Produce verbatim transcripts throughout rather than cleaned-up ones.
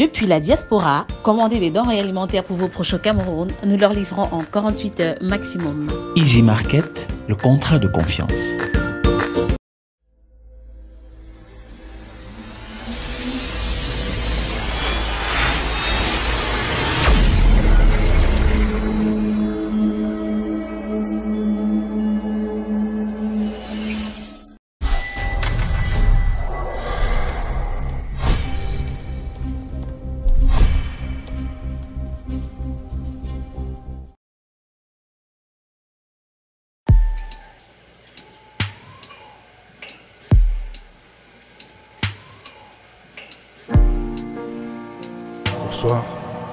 Depuis la diaspora, commandez des denrées alimentaires pour vos proches au Cameroun. Nous leur livrons en quarante-huit heures maximum. Easy Market, le contrat de confiance. Bonsoir.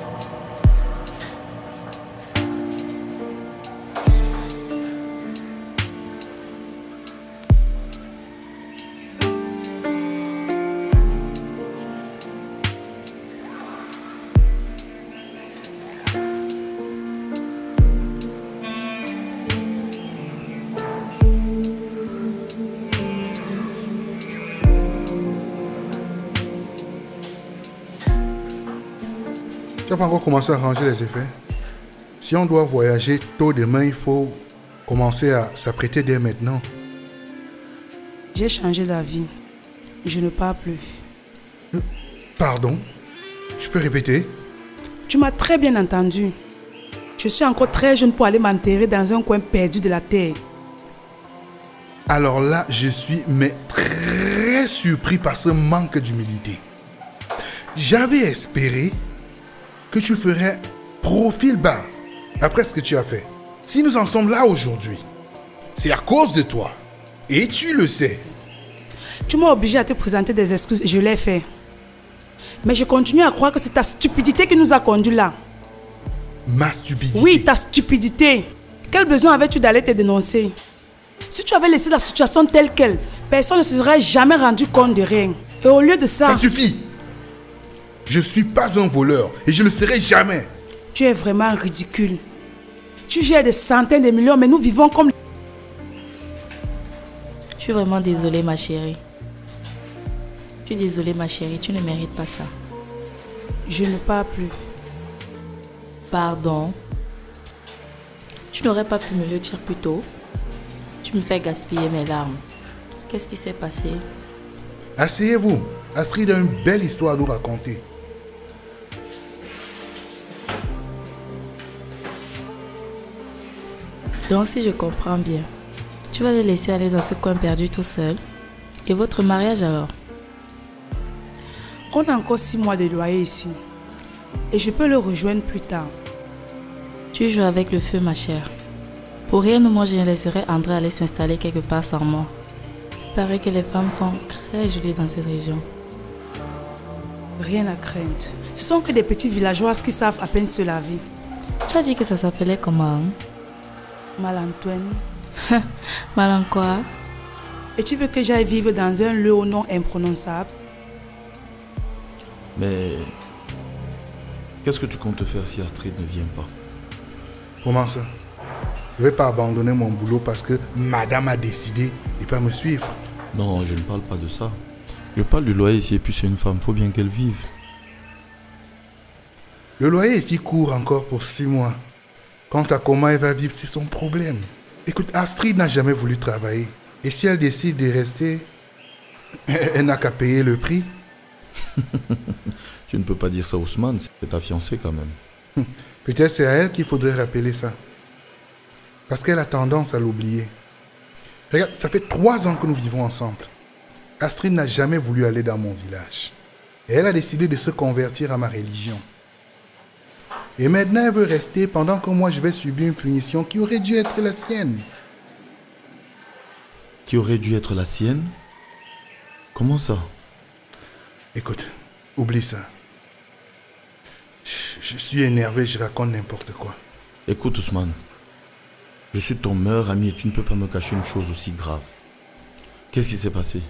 Tu n'as pas encore commencé à ranger les effets. Si on doit voyager tôt demain, il faut commencer à s'apprêter dès maintenant. J'ai changé d'avis. Je ne pars plus. Pardon? Tu peux répéter? Tu m'as très bien entendu. Je suis encore très jeune pour aller m'enterrer dans un coin perdu de la terre. Alors là, je suis mais très surpris par ce manque d'humilité. J'avais espéré que tu ferais profil bas après ce que tu as fait. Si nous en sommes là aujourd'hui, c'est à cause de toi. Et tu le sais. Tu m'as obligé à te présenter des excuses et je l'ai fait. Mais je continue à croire que c'est ta stupidité qui nous a conduits là. Ma stupidité? Oui, ta stupidité. Quel besoin avais-tu d'aller te dénoncer? Si tu avais laissé la situation telle qu'elle, personne ne se serait jamais rendu compte de rien. Et au lieu de ça... Ça suffit! Je ne suis pas un voleur et je ne le serai jamais. Tu es vraiment ridicule. Tu gères des centaines de millions, mais nous vivons comme... Je suis vraiment désolée, ma chérie. Je suis désolée, ma chérie, tu ne mérites pas ça. Je ne pars plus. Pardon. Tu n'aurais pas pu me le dire plus tôt. Tu me fais gaspiller mes larmes. Qu'est-ce qui s'est passé? Asseyez-vous. Astrid a une belle histoire à nous raconter. Donc, si je comprends bien, tu vas le laisser aller dans ce coin perdu tout seul. Et votre mariage alors? On a encore six mois de loyer ici. Et je peux le rejoindre plus tard. Tu joues avec le feu, ma chère. Pour rien au monde, je ne laisserai André aller s'installer quelque part sans moi. Il paraît que les femmes sont très jolies dans cette région. Rien à craindre. Ce sont que des petits villageoises qui savent à peine se laver. Tu as dit que ça s'appelait comment? Malantoine. Mal en quoi? Et tu veux que j'aille vivre dans un lieu au nom imprononçable? Mais qu'est-ce que tu comptes faire si Astrid ne vient pas? Comment ça? Je ne vais pas abandonner mon boulot parce que madame a décidé de ne pas me suivre. Non, je ne parle pas de ça. Je parle du loyer ici et puis c'est une femme, il faut bien qu'elle vive. Le loyer est qui court encore pour six mois. Quant à comment elle va vivre, c'est son problème. Écoute, Astrid n'a jamais voulu travailler. Et si elle décide de rester, elle n'a qu'à payer le prix. Tu ne peux pas dire ça, Ousmane, c'est ta fiancée quand même. Peut-être c'est à elle qu'il faudrait rappeler ça. Parce qu'elle a tendance à l'oublier. Regarde, ça fait trois ans que nous vivons ensemble. Astrid n'a jamais voulu aller dans mon village. Et elle a décidé de se convertir à ma religion. Et maintenant, elle veut rester pendant que moi, je vais subir une punition qui aurait dû être la sienne. Qui aurait dû être la sienne? Comment ça? Écoute, oublie ça. Je suis énervé, je raconte n'importe quoi. Écoute, Ousmane. Je suis ton meilleur ami et tu ne peux pas me cacher une chose aussi grave. Qu'est-ce qui s'est passé?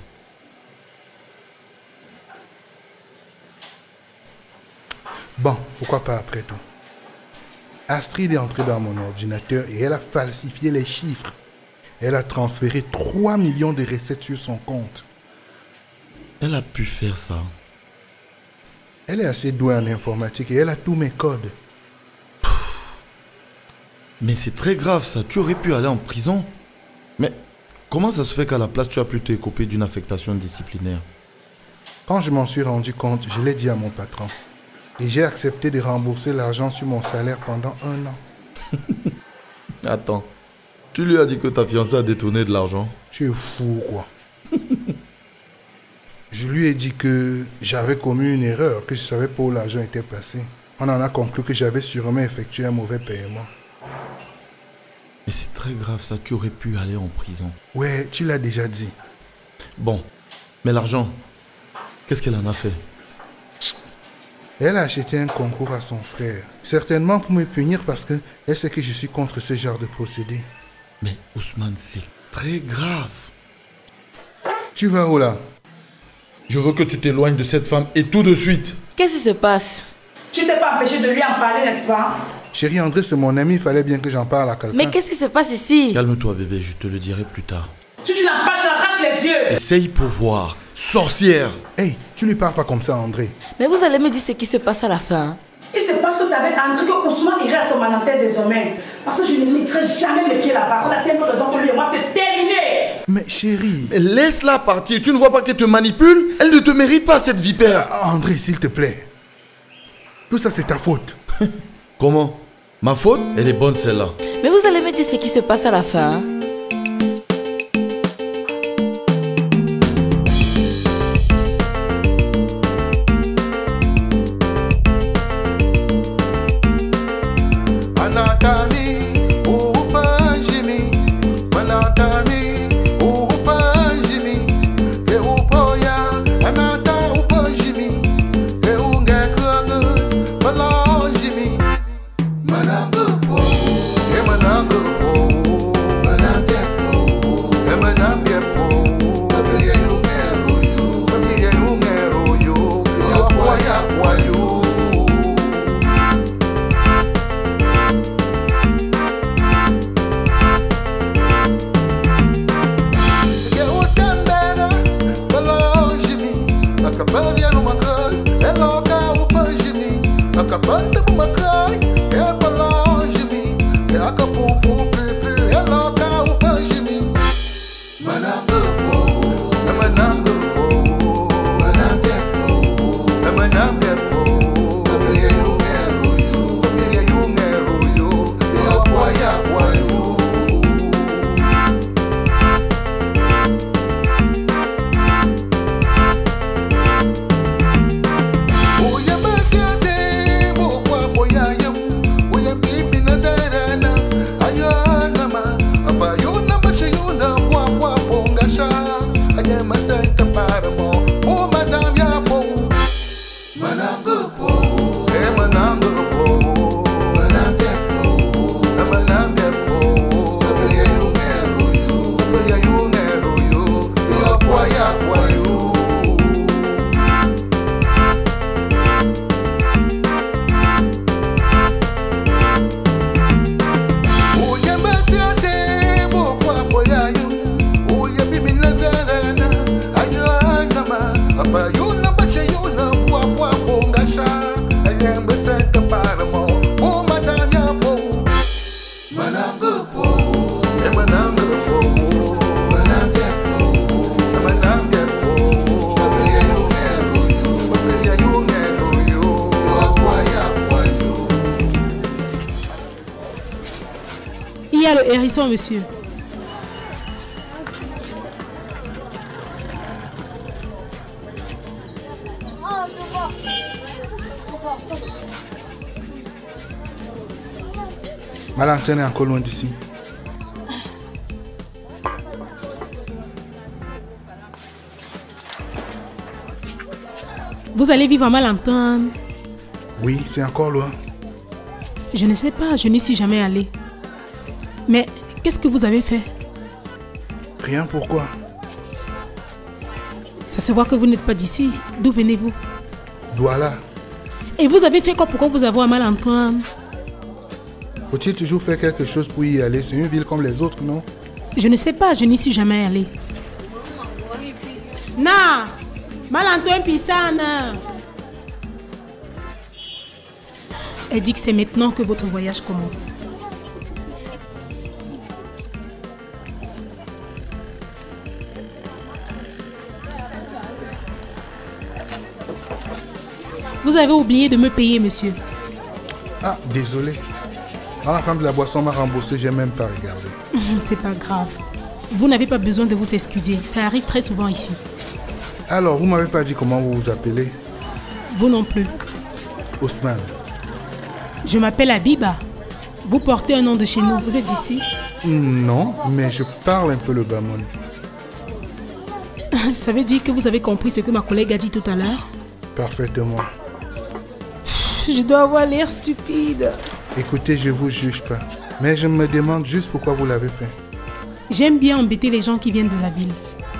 Bon, pourquoi pas après tout. Astrid est entrée dans mon ordinateur et elle a falsifié les chiffres. Elle a transféré trois millions de recettes sur son compte. Elle a pu faire ça. Elle est assez douée en informatique et elle a tous mes codes. Mais c'est très grave ça, tu aurais pu aller en prison. Mais comment ça se fait qu'à la place tu as pu t'écoper d'une affectation disciplinaire? Quand je m'en suis rendu compte, je l'ai dit à mon patron. Et j'ai accepté de rembourser l'argent sur mon salaire pendant un an. Attends, tu lui as dit que ta fiancée a détourné de l'argent? Tu es fou, quoi. Je lui ai dit que j'avais commis une erreur, que je ne savais pas où l'argent était passé. On en a conclu que j'avais sûrement effectué un mauvais paiement. Mais c'est très grave ça, tu aurais pu aller en prison. Ouais, tu l'as déjà dit. Bon, mais l'argent, qu'est-ce qu'elle en a fait? Elle a acheté un concours à son frère. Certainement pour me punir parce qu'elle sait que je suis contre ce genre de procédé. Mais Ousmane, c'est très grave. Tu vas où là? Je veux que tu t'éloignes de cette femme et tout de suite. Qu'est-ce qui se passe? Tu t'es pas empêché de lui en parler, n'est-ce pas? Chérie, André, c'est mon ami, il fallait bien que j'en parle à quelqu'un. Mais qu'est-ce qui se passe ici? Calme-toi bébé, je te le dirai plus tard. Si tu n'en parles, je t'arrache les yeux. Essaye pour voir. Sorcière! Hey, tu lui parles pas comme ça, André. Mais vous allez me dire ce qui se passe à la fin. Il se passe que ça avec André que Ousmane irait à son malantais désormais. Parce que je ne mettrai jamais les pieds là-bas. On a cinq raisons pour lui et moi, c'est terminé. Mais chérie... Mais laisse-la partir, tu ne vois pas qu'elle te manipule? Elle ne te mérite pas cette vipère. Ah, André, s'il te plaît. Tout ça, c'est ta faute. Comment? Ma faute? Elle est bonne celle-là. Mais vous allez me dire ce qui se passe à la fin. Hein? Il y a le hérisson, monsieur. Malantin est encore loin d'ici. Vous allez vivre à Malantin? Oui, c'est encore loin. Je ne sais pas, je n'y suis jamais allée. Mais qu'est-ce que vous avez fait? Rien, pourquoi? Ça se voit que vous n'êtes pas d'ici. D'où venez-vous? Douala. Et vous avez fait quoi pour qu'on vous avoue à Malantin? Faut-il toujours faire quelque chose pour y aller? C'est une ville comme les autres, non? Je ne sais pas, je n'y suis jamais allée. Na! Malantin pisana! Elle dit que c'est maintenant que votre voyage commence. Vous avez oublié de me payer, monsieur. Ah, désolé. Quand la femme de la boisson m'a remboursé, j'ai même pas regardé. C'est pas grave. Vous n'avez pas besoin de vous excuser. Ça arrive très souvent ici. Alors, vous m'avez pas dit comment vous vous appelez? Vous non plus. Ousmane. Je m'appelle Abiba. Vous portez un nom de chez nous. Vous êtes d'ici? Non, mais je parle un peu le bamoun. Ça veut dire que vous avez compris ce que ma collègue a dit tout à l'heure? Parfaitement. Je dois avoir l'air stupide. Écoutez, je vous juge pas. Mais je me demande juste pourquoi vous l'avez fait. J'aime bien embêter les gens qui viennent de la ville.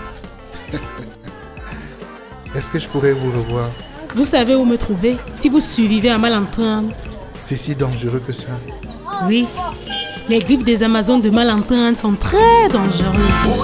Est-ce que je pourrais vous revoir? Vous savez où me trouver si vous survivez à mal entendre. C'est si dangereux que ça? Oui. Les griffes des Amazones de mal entendre sont très dangereuses.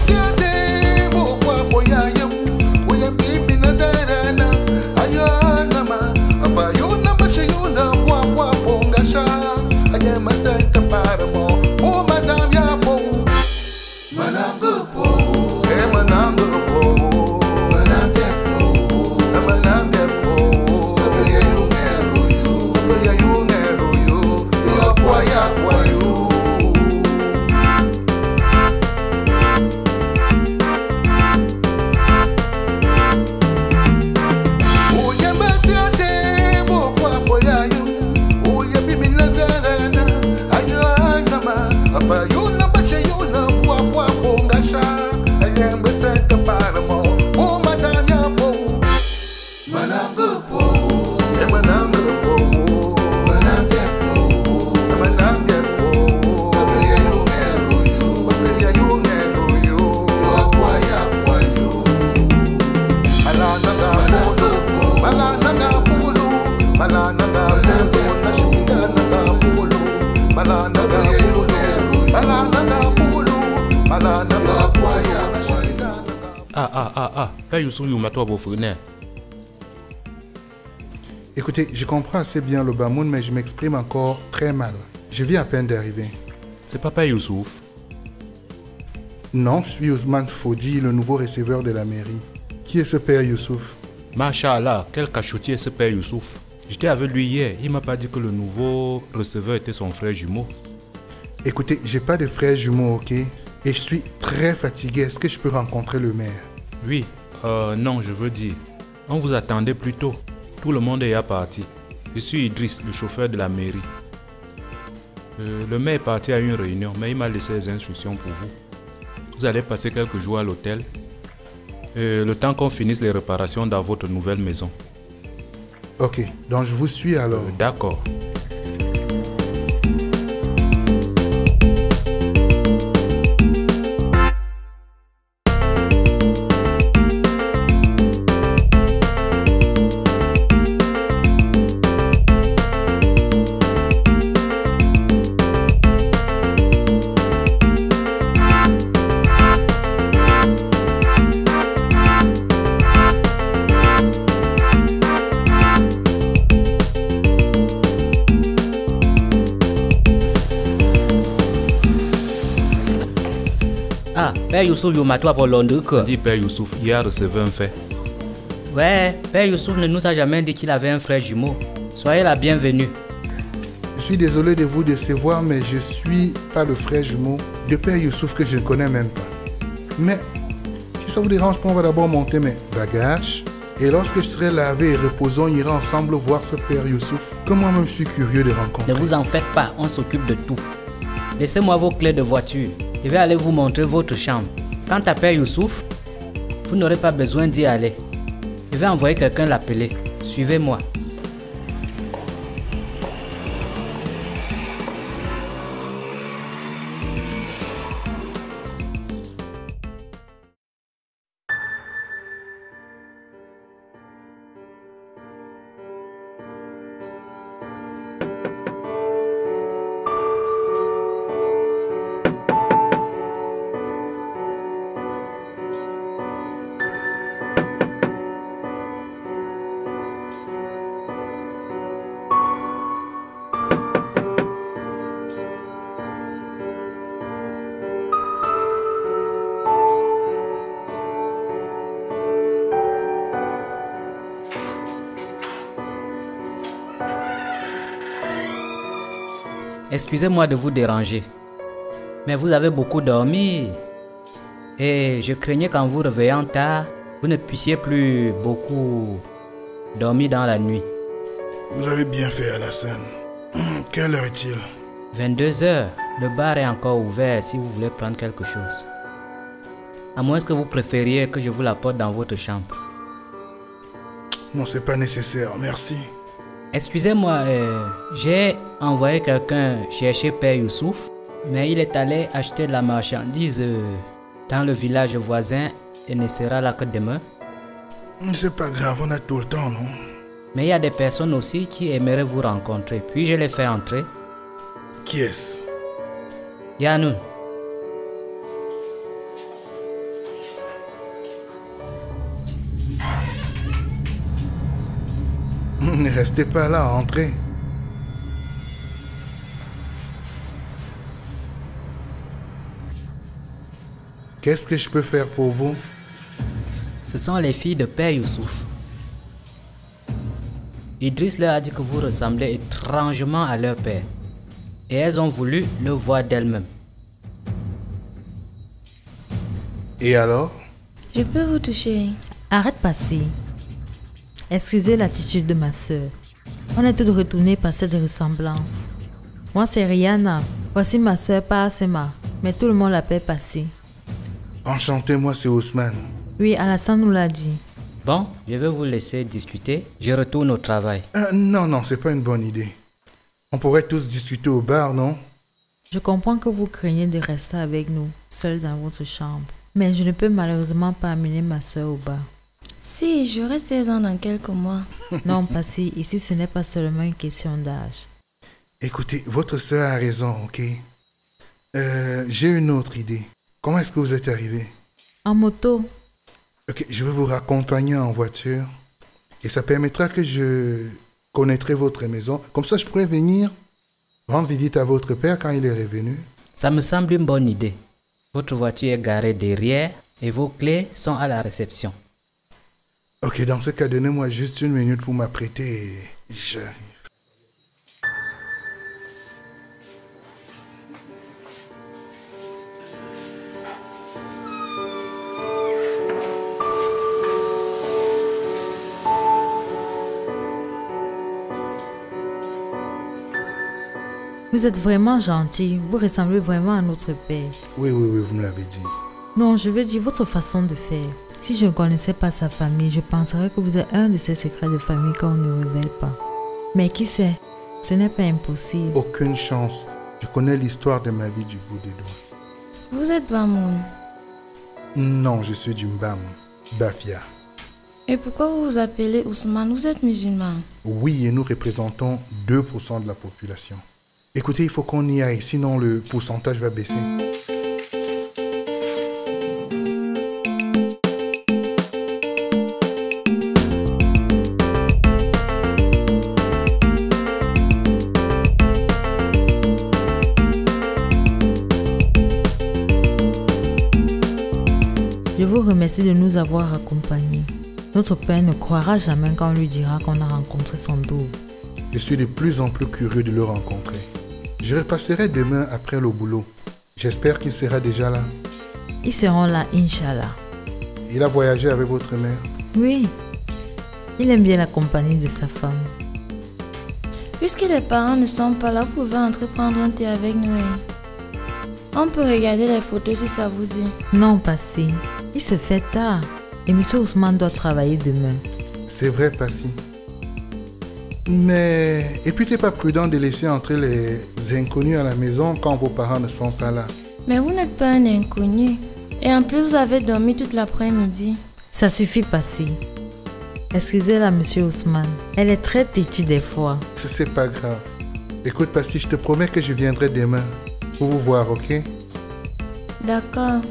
Ah, ah, ah, ah, Père Youssou Youmato Abofrene. Écoutez, je comprends assez bien le bamoun, mais je m'exprime encore très mal. Je viens à peine d'arriver. C'est pas Père Youssouf? Non, je suis Ousmane Fodi, le nouveau receveur de la mairie. Qui est ce Père Youssouf? Machallah, quel cachotier est ce Père Youssouf? J'étais avec lui hier, il m'a pas dit que le nouveau receveur était son frère jumeau. Écoutez, j'ai pas de frère jumeau, ok? Et je suis très fatigué. Est-ce que je peux rencontrer le maire? Oui, euh, non, je veux dire. On vous attendait plus tôt. Tout le monde est à parti. Je suis Idriss, le chauffeur de la mairie. Euh, le maire est parti à une réunion, mais il m'a laissé les instructions pour vous. Vous allez passer quelques jours à l'hôtel. Euh, le temps qu'on finisse les réparations dans votre nouvelle maison. Ok, donc je vous suis alors. Euh, D'accord. Ah, Père Youssouf Youmato pour Londres. Dis Père Youssouf, hier recevait un fait. Ouais, Père Youssouf ne nous a jamais dit qu'il avait un frère jumeau. Soyez la bienvenue. Je suis désolé de vous décevoir, mais je suis pas le frère jumeau de Père Youssouf que je ne connais même pas. Mais si ça vous dérange pas, on va d'abord monter mes bagages. Et lorsque je serai lavé et reposant, on ira ensemble voir ce Père Youssouf, que moi-même je suis curieux de rencontrer. Ne vous en faites pas, on s'occupe de tout. Laissez-moi vos clés de voiture. Je vais aller vous montrer votre chambre. Quant à Père Youssouf, vous n'aurez pas besoin d'y aller. Je vais envoyer quelqu'un l'appeler. Suivez-moi. Excusez-moi de vous déranger, mais vous avez beaucoup dormi. Et je craignais qu'en vous réveillant tard, vous ne puissiez plus beaucoup dormir dans la nuit. Vous avez bien fait, Alassane. Quelle heure est-il? vingt-deux heures. Le bar est encore ouvert si vous voulez prendre quelque chose. À moins que vous préfériez que je vous l'apporte dans votre chambre. Non, c'est pas nécessaire, merci. Excusez-moi, euh, j'ai envoyé quelqu'un chercher Père Youssouf, mais il est allé acheter de la marchandise euh, dans le village voisin et ne sera là que demain. C'est pas grave, on a tout le temps, non? Mais il y a des personnes aussi qui aimeraient vous rencontrer. Puis je les fais entrer. Qui est-ce? Yanoun. Ne restez pas là, entrez. Qu'est-ce que je peux faire pour vous? Ce sont les filles de Père Youssouf. Idriss leur a dit que vous ressemblez étrangement à leur père. Et elles ont voulu le voir d'elles-mêmes. Et alors? Je peux vous toucher? Arrête passer. Excusez l'attitude de ma soeur. On est toutes retournées par cette ressemblance. Moi c'est Rihanna. Voici ma soeur Passema. Mais tout le monde l'appelle Passy. Enchanté, moi c'est Ousmane. Oui, Alassane nous l'a dit. Bon, je vais vous laisser discuter. Je retourne au travail. Euh, non, non, c'est pas une bonne idée. On pourrait tous discuter au bar, non? Je comprends que vous craignez de rester avec nous, seul dans votre chambre. Mais je ne peux malheureusement pas amener ma soeur au bar. Si, j'aurai seize ans dans quelques mois. Non, Passy, ici ce n'est pas seulement une question d'âge. Écoutez, votre soeur a raison, ok? Euh, j'ai une autre idée. Comment est-ce que vous êtes arrivé? En moto. Ok, je vais vous raccompagner en voiture. Et ça permettra que je connaîtrai votre maison. Comme ça, je pourrais venir rendre visite à votre père quand il est revenu. Ça me semble une bonne idée. Votre voiture est garée derrière et vos clés sont à la réception. Ok, dans ce cas, donnez-moi juste une minute pour m'apprêter et j'arrive. Vous êtes vraiment gentil. Vous ressemblez vraiment à notre père. Oui, oui, oui, vous me l'avez dit. Non, je veux dire votre façon de faire. Si je ne connaissais pas sa famille, je penserais que vous êtes un de ces secrets de famille qu'on ne révèle pas. Mais qui sait? Ce n'est pas impossible. Aucune chance. Je connais l'histoire de ma vie du bout des doigts. Vous êtes Bamoun? Non, je suis du Mbam, Bafia. Et pourquoi vous vous appelez Ousmane? Vous êtes musulman? Oui, et nous représentons deux pour cent de la population. Écoutez, il faut qu'on y aille, sinon le pourcentage va baisser. Je vous remercie de nous avoir accompagnés. Notre père ne croira jamais quand on lui dira qu'on a rencontré son double. Je suis de plus en plus curieux de le rencontrer. Je repasserai demain après le boulot. J'espère qu'il sera déjà là. Ils seront là, Inch'Allah. Il a voyagé avec votre mère? Oui. Il aime bien la compagnie de sa femme. Puisque les parents ne sont pas là, vous pouvez entrer prendre un thé avec nous. On peut regarder les photos si ça vous dit. Non, Passy. Il se fait tard. Et M. Ousmane doit travailler demain. C'est vrai, Passy. Mais... Et puis, c'est pas prudent de laisser entrer les inconnus à la maison quand vos parents ne sont pas là. Mais vous n'êtes pas un inconnu. Et en plus, vous avez dormi toute l'après-midi. Ça suffit, Passy. Excusez-la, M. Ousmane. Elle est très têtue des fois. C'est pas grave. Écoute, Passy, je te promets que je viendrai demain pour vous voir, ok? D'accord.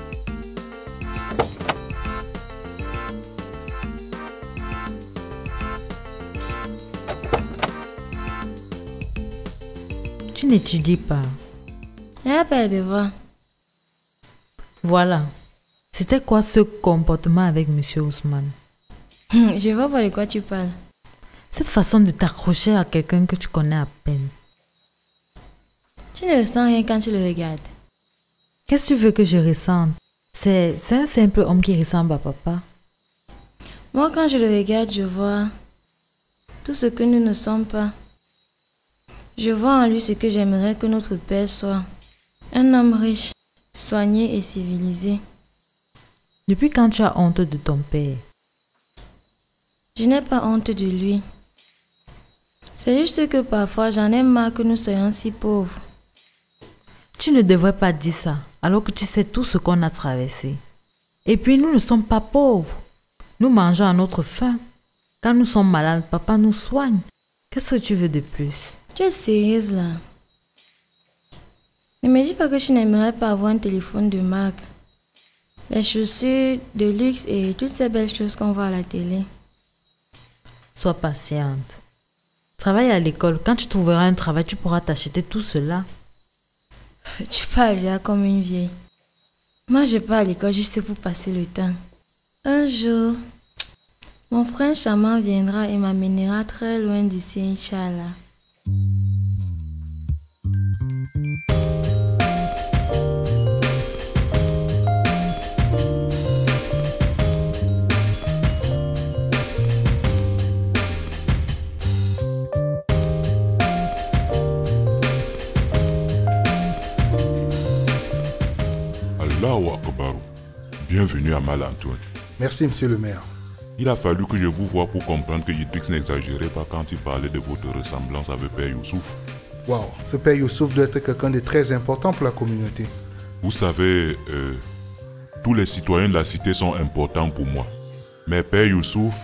Tu n'étudies pas. Il n'y a pas de devoir. Voilà. C'était quoi ce comportement avec M. Ousmane? Je vois pas de quoi tu parles. Cette façon de t'accrocher à quelqu'un que tu connais à peine. Tu ne ressens rien quand tu le regardes. Qu'est-ce que tu veux que je ressente? C'est c'est un simple homme qui ressemble à papa. Moi, quand je le regarde, je vois tout ce que nous ne sommes pas. Je vois en lui ce que j'aimerais que notre père soit. Un homme riche, soigné et civilisé. Depuis quand tu as honte de ton père? Je n'ai pas honte de lui. C'est juste que parfois j'en ai marre que nous soyons si pauvres. Tu ne devrais pas dire ça, alors que tu sais tout ce qu'on a traversé. Et puis nous ne sommes pas pauvres. Nous mangeons à notre faim. Quand nous sommes malades, papa nous soigne. Qu'est-ce que tu veux de plus? Tu es sérieuse là? Ne me dis pas que tu n'aimerais pas avoir un téléphone de marque, les chaussures de luxe et toutes ces belles choses qu'on voit à la télé. Sois patiente. Travaille à l'école. Quand tu trouveras un travail, tu pourras t'acheter tout cela. Tu parles déjà comme une vieille. Moi, je pars à l'école juste pour passer le temps. Un jour, mon frère charmant viendra et m'amènera très loin d'ici, Inch'Allah. Allahu Akbar. Bienvenue à Mal-Antoine. Merci, monsieur le maire. Il a fallu que je vous voie pour comprendre que Idriss n'exagérait pas quand il parlait de votre ressemblance avec Père Youssouf. Waouh, ce Père Youssouf doit être quelqu'un de très important pour la communauté. Vous savez, euh, tous les citoyens de la cité sont importants pour moi. Mais Père Youssouf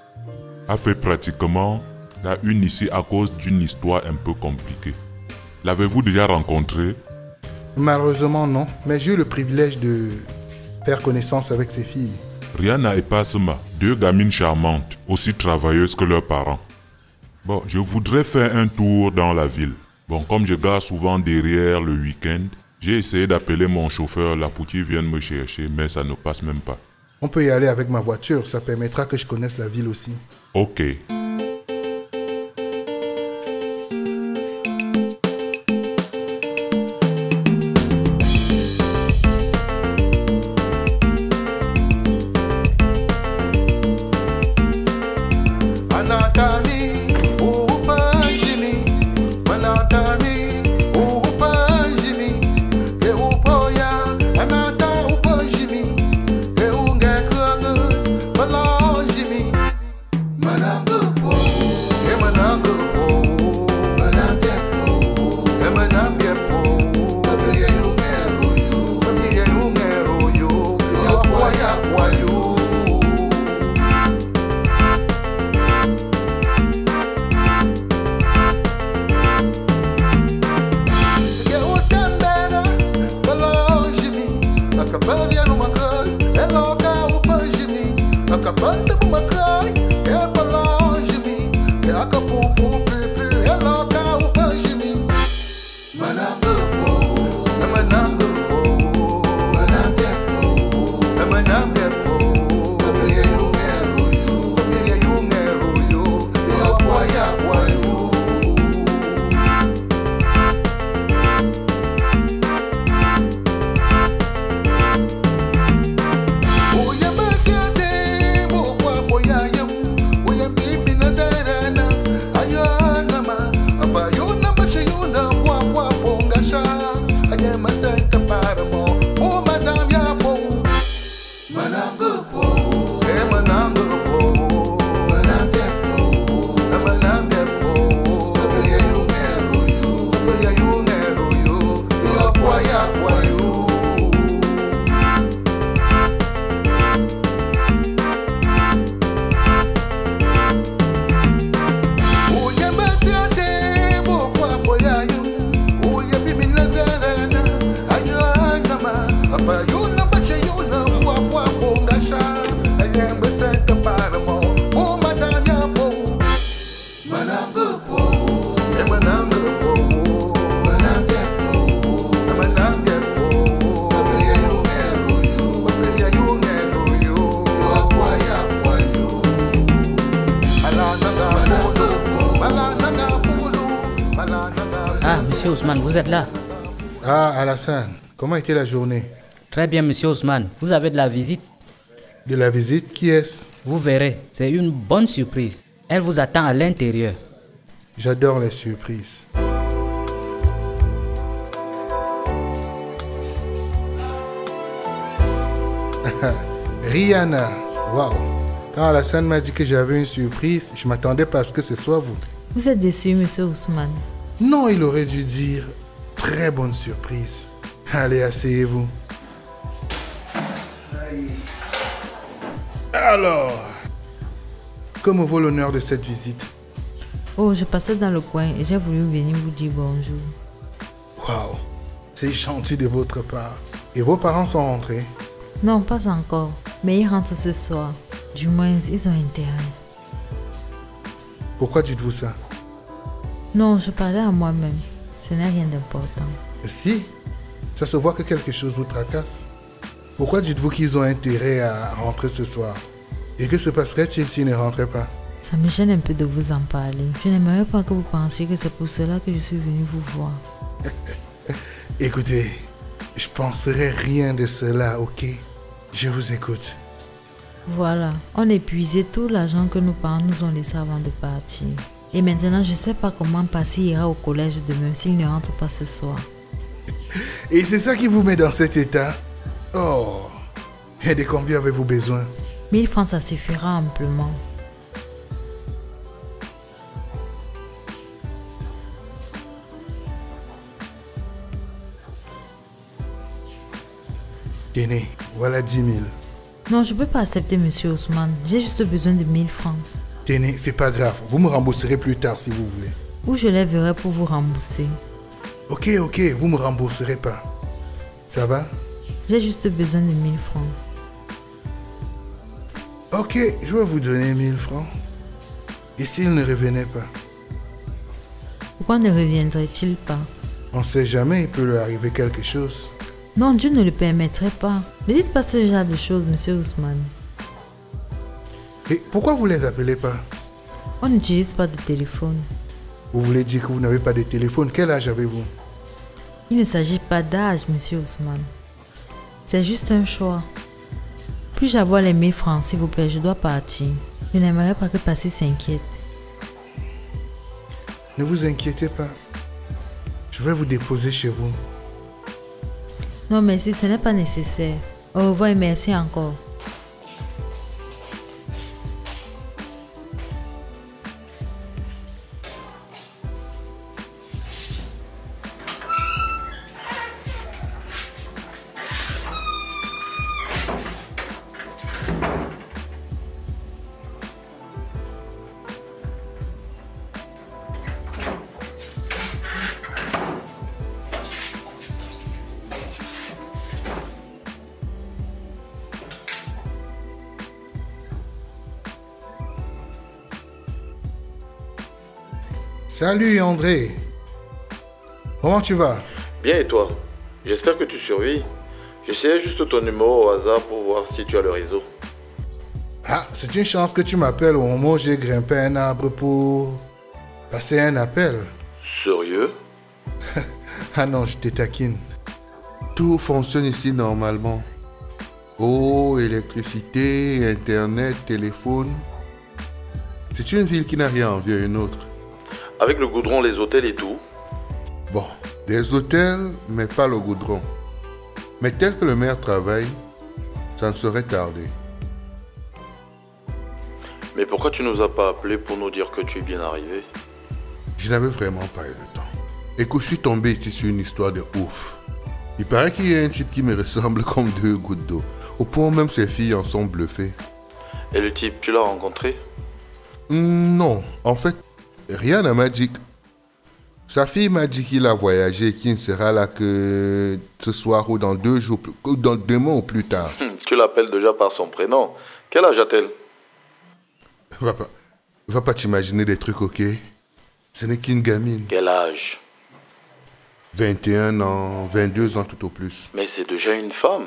a fait pratiquement la une ici à cause d'une histoire un peu compliquée. L'avez-vous déjà rencontré? Malheureusement non, mais j'ai eu le privilège de faire connaissance avec ses filles. Rihanna et Pasma, deux gamines charmantes, aussi travailleuses que leurs parents. Bon, je voudrais faire un tour dans la ville. Bon, comme je garde souvent derrière le week-end, j'ai essayé d'appeler mon chauffeur là pour qu'il vienne me chercher, mais ça ne passe même pas. On peut y aller avec ma voiture, ça permettra que je connaisse la ville aussi. Ok. Ah, monsieur Ousmane, vous êtes là? Ah, Alassane, comment était la journée? Très bien, monsieur Ousmane. Vous avez de la visite? De la visite? Qui est-ce? Vous verrez, c'est une bonne surprise. Elle vous attend à l'intérieur. J'adore les surprises. Rihanna, waouh. Quand Alassane m'a dit que j'avais une surprise, je m'attendais pas à ce que ce soit vous. Vous êtes déçu, monsieur Ousmane? Non, il aurait dû dire très bonne surprise. Allez, asseyez-vous. Alors, comment vaut l'honneur de cette visite? Oh, je passais dans le coin et j'ai voulu venir vous dire bonjour. Waouh, c'est gentil de votre part. Et vos parents sont rentrés? Non, pas encore. Mais ils rentrent ce soir. Du moins, ils ont intérêt. Pourquoi dites-vous ça? Non, je parlais à moi-même. Ce n'est rien d'important. Si, ça se voit que quelque chose vous tracasse. Pourquoi dites-vous qu'ils ont intérêt à rentrer ce soir? Et que se passerait-il s'ils ne rentraient pas? Ça me gêne un peu de vous en parler. Je n'aimerais pas que vous pensiez que c'est pour cela que je suis venu vous voir. Écoutez, je penserai rien de cela, ok? Je vous écoute. Voilà, on a épuisé tout l'argent que nos parents nous ont laissé avant de partir. Et maintenant, je ne sais pas comment Passy ira au collège demain s'il ne rentre pas ce soir. Et c'est ça qui vous met dans cet état? Oh, et de combien avez-vous besoin? mille francs, ça suffira amplement. Tenez, voilà dix mille. Non, je ne peux pas accepter, monsieur Ousmane. J'ai juste besoin de mille francs. Tenez, c'est pas grave. Vous me rembourserez plus tard si vous voulez. Ou je les verrai pour vous rembourser. Ok, ok, vous me rembourserez pas. Ça va? J'ai juste besoin de mille francs. Ok, je vais vous donner mille francs. Et s'il ne revenait pas? Pourquoi ne reviendrait-il pas? On ne sait jamais, il peut lui arriver quelque chose. Non, Dieu ne le permettrait pas. Ne dites pas ce genre de choses, monsieur Ousmane. Et pourquoi vous ne les appelez pas? On n'utilise pas de téléphone. Vous voulez dire que vous n'avez pas de téléphone? Quel âge avez-vous? Il ne s'agit pas d'âge, monsieur Ousmane. C'est juste un choix. Puis-je avoir les mille francs, s'il vous plaît? Je dois partir. Je n'aimerais pas que Passy s'inquiète. Ne vous inquiétez pas. Je vais vous déposer chez vous. Non, merci, ce n'est pas nécessaire. Au revoir et merci encore. Salut André. Comment tu vas? Bien et toi? J'espère que tu survis. J'essayais juste ton numéro au hasard pour voir si tu as le réseau. Ah, c'est une chance que tu m'appelles au moment où j'ai grimpé un arbre pour passer un appel. Sérieux? Ah non, je te taquine. Tout fonctionne ici normalement. Eau, électricité, internet, téléphone. C'est une ville qui n'a rien envie à une autre. Avec le goudron, les hôtels et tout? Bon, des hôtels, mais pas le goudron. Mais tel que le maire travaille, ça ne saurait tarder. Mais pourquoi tu nous as pas appelé pour nous dire que tu es bien arrivé? Je n'avais vraiment pas eu le temps. Et que je suis tombé ici sur une histoire de ouf. Il paraît qu'il y a un type qui me ressemble comme deux gouttes d'eau. Au point où même ses filles en sont bluffées. Et le type, tu l'as rencontré? Mm, non, en fait, rien n'a m'a dit. Sa fille m'a dit qu'il a voyagé et qu'il ne sera là que ce soir ou dans deux jours, ou dans demain ou plus tard. Tu l'appelles déjà par son prénom. Quel âge a-t-elle? Va pas, va pas t'imaginer des trucs, ok? Ce n'est qu'une gamine. Quel âge? vingt et un ans, vingt-deux ans tout au plus. Mais c'est déjà une femme.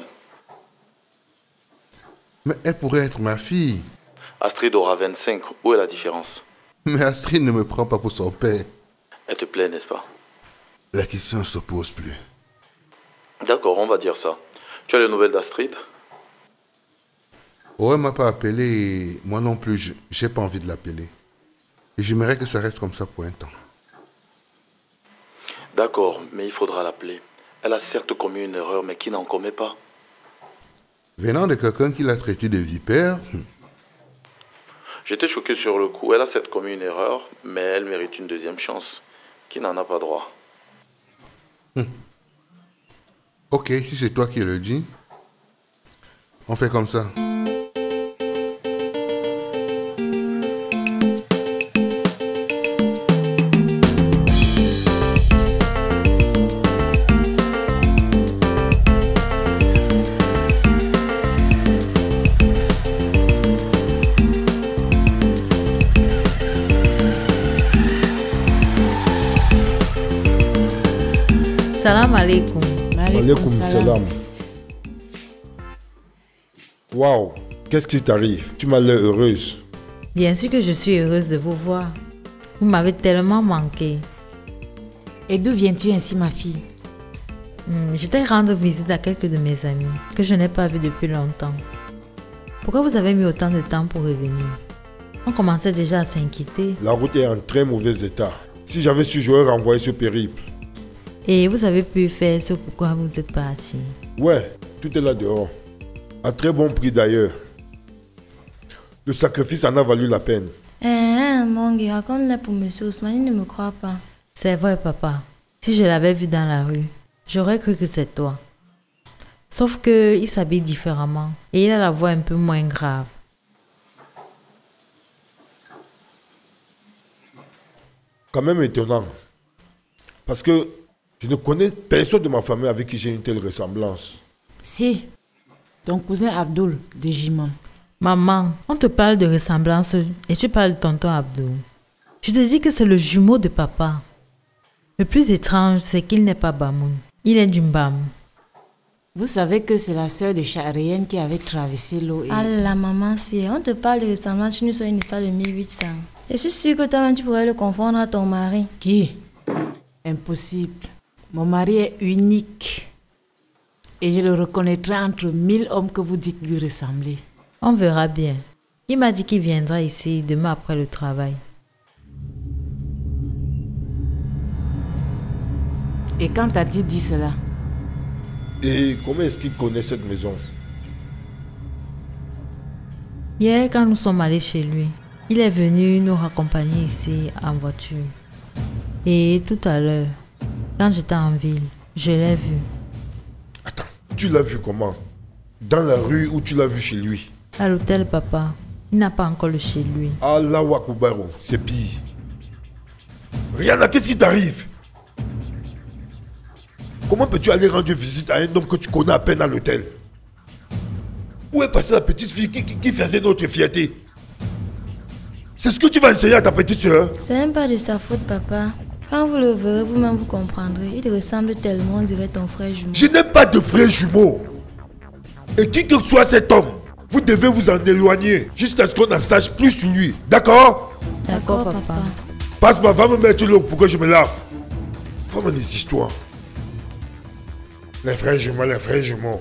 Mais elle pourrait être ma fille. Astrid aura vingt-cinq. Où est la différence? Mais Astrid ne me prend pas pour son père. Elle te plaît, n'est-ce pas? La question ne se pose plus. D'accord, on va dire ça. Tu as les nouvelles d'Astrid? Oh, elle m'a pas appelé et moi non plus, je- j'ai pas envie de l'appeler. Et j'aimerais que ça reste comme ça pour un temps. D'accord, mais il faudra l'appeler. Elle a certes commis une erreur, mais qui n'en commet pas? Venant de quelqu'un qui l'a traité de vipère, hmm, J'étais choqué sur le coup. Elle a certes commis une erreur, mais elle mérite une deuxième chance. Qui n'en a pas droit? ok, si c'est toi qui le dis, on fait comme ça. Salam alaikum. Alaikum salam. Waouh, qu'est-ce qui t'arrive? Tu m'as l'air heureuse. Bien sûr que je suis heureuse de vous voir. Vous m'avez tellement manqué. Et d'où viens-tu ainsi, ma fille? Hmm, J'étais rendre visite à quelques de mes amis que je n'ai pas vus depuis longtemps. Pourquoi vous avez mis autant de temps pour revenir? On commençait déjà à s'inquiéter. La route est en très mauvais état. Si j'avais su, j'aurais renvoyé ce périple. Et vous avez pu faire ce pourquoi vous êtes parti. Ouais, tout est là dehors. À très bon prix d'ailleurs. Le sacrifice en a valu la peine. Eh, hein, mon gars, raconte-le pour monsieur Ousmane, il ne me croit pas. C'est vrai, papa. Si je l'avais vu dans la rue, j'aurais cru que c'est toi. Sauf que il s'habille différemment et il a la voix un peu moins grave. Quand même étonnant. Parce que je ne connais personne de ma famille avec qui j'ai une telle ressemblance. Si, ton cousin Abdul de Jimon. Maman, on te parle de ressemblance et tu parles de tonton Abdou. Je te dis que c'est le jumeau de papa. Le plus étrange, c'est qu'il n'est pas Bamoun. Il est d'Umbam. Vous savez que c'est la sœur de Chahrienne qui avait traversé l'eau et... Ah la maman, si on te parle de ressemblance, tu nous sors une histoire de mille huit cents. Je suis sûre que toi-même tu pourrais le confondre à ton mari. Qui? Impossible. Mon mari est unique. Et je le reconnaîtrai entre mille hommes que vous dites lui ressembler. On verra bien. Il m'a dit qu'il viendra ici demain après le travail. Et quand t'as-tu dit cela? Et comment est-ce qu'il connaît cette maison? Hier, quand nous sommes allés chez lui, il est venu nous raccompagner ici en voiture. Et tout à l'heure, quand j'étais en ville, je l'ai vu. Tu l'as vu comment? Dans la rue ou tu l'as vu chez lui? À l'hôtel, papa. Il n'a pas encore le chez lui. Allahu Akbar, c'est pire. Rihanna, qu'est-ce qui t'arrive? Comment peux-tu aller rendre visite à un homme que tu connais à peine à l'hôtel? Où est passée la petite fille qui, qui, qui faisait notre fierté? C'est ce que tu vas enseigner à ta petite soeur? C'est même pas de sa faute, papa. Quand vous le verrez, vous-même vous comprendrez. Il te ressemble tellement, on dirait ton frère jumeau. Je n'ai pas de frère jumeau. Et qui que soit cet homme, vous devez vous en éloigner jusqu'à ce qu'on en sache plus sur lui. D'accord? D'accord, papa. Passe-moi, va me mettre l'eau pour que je me lave. Comment les histoires? Les frères jumeaux, les frères jumeaux.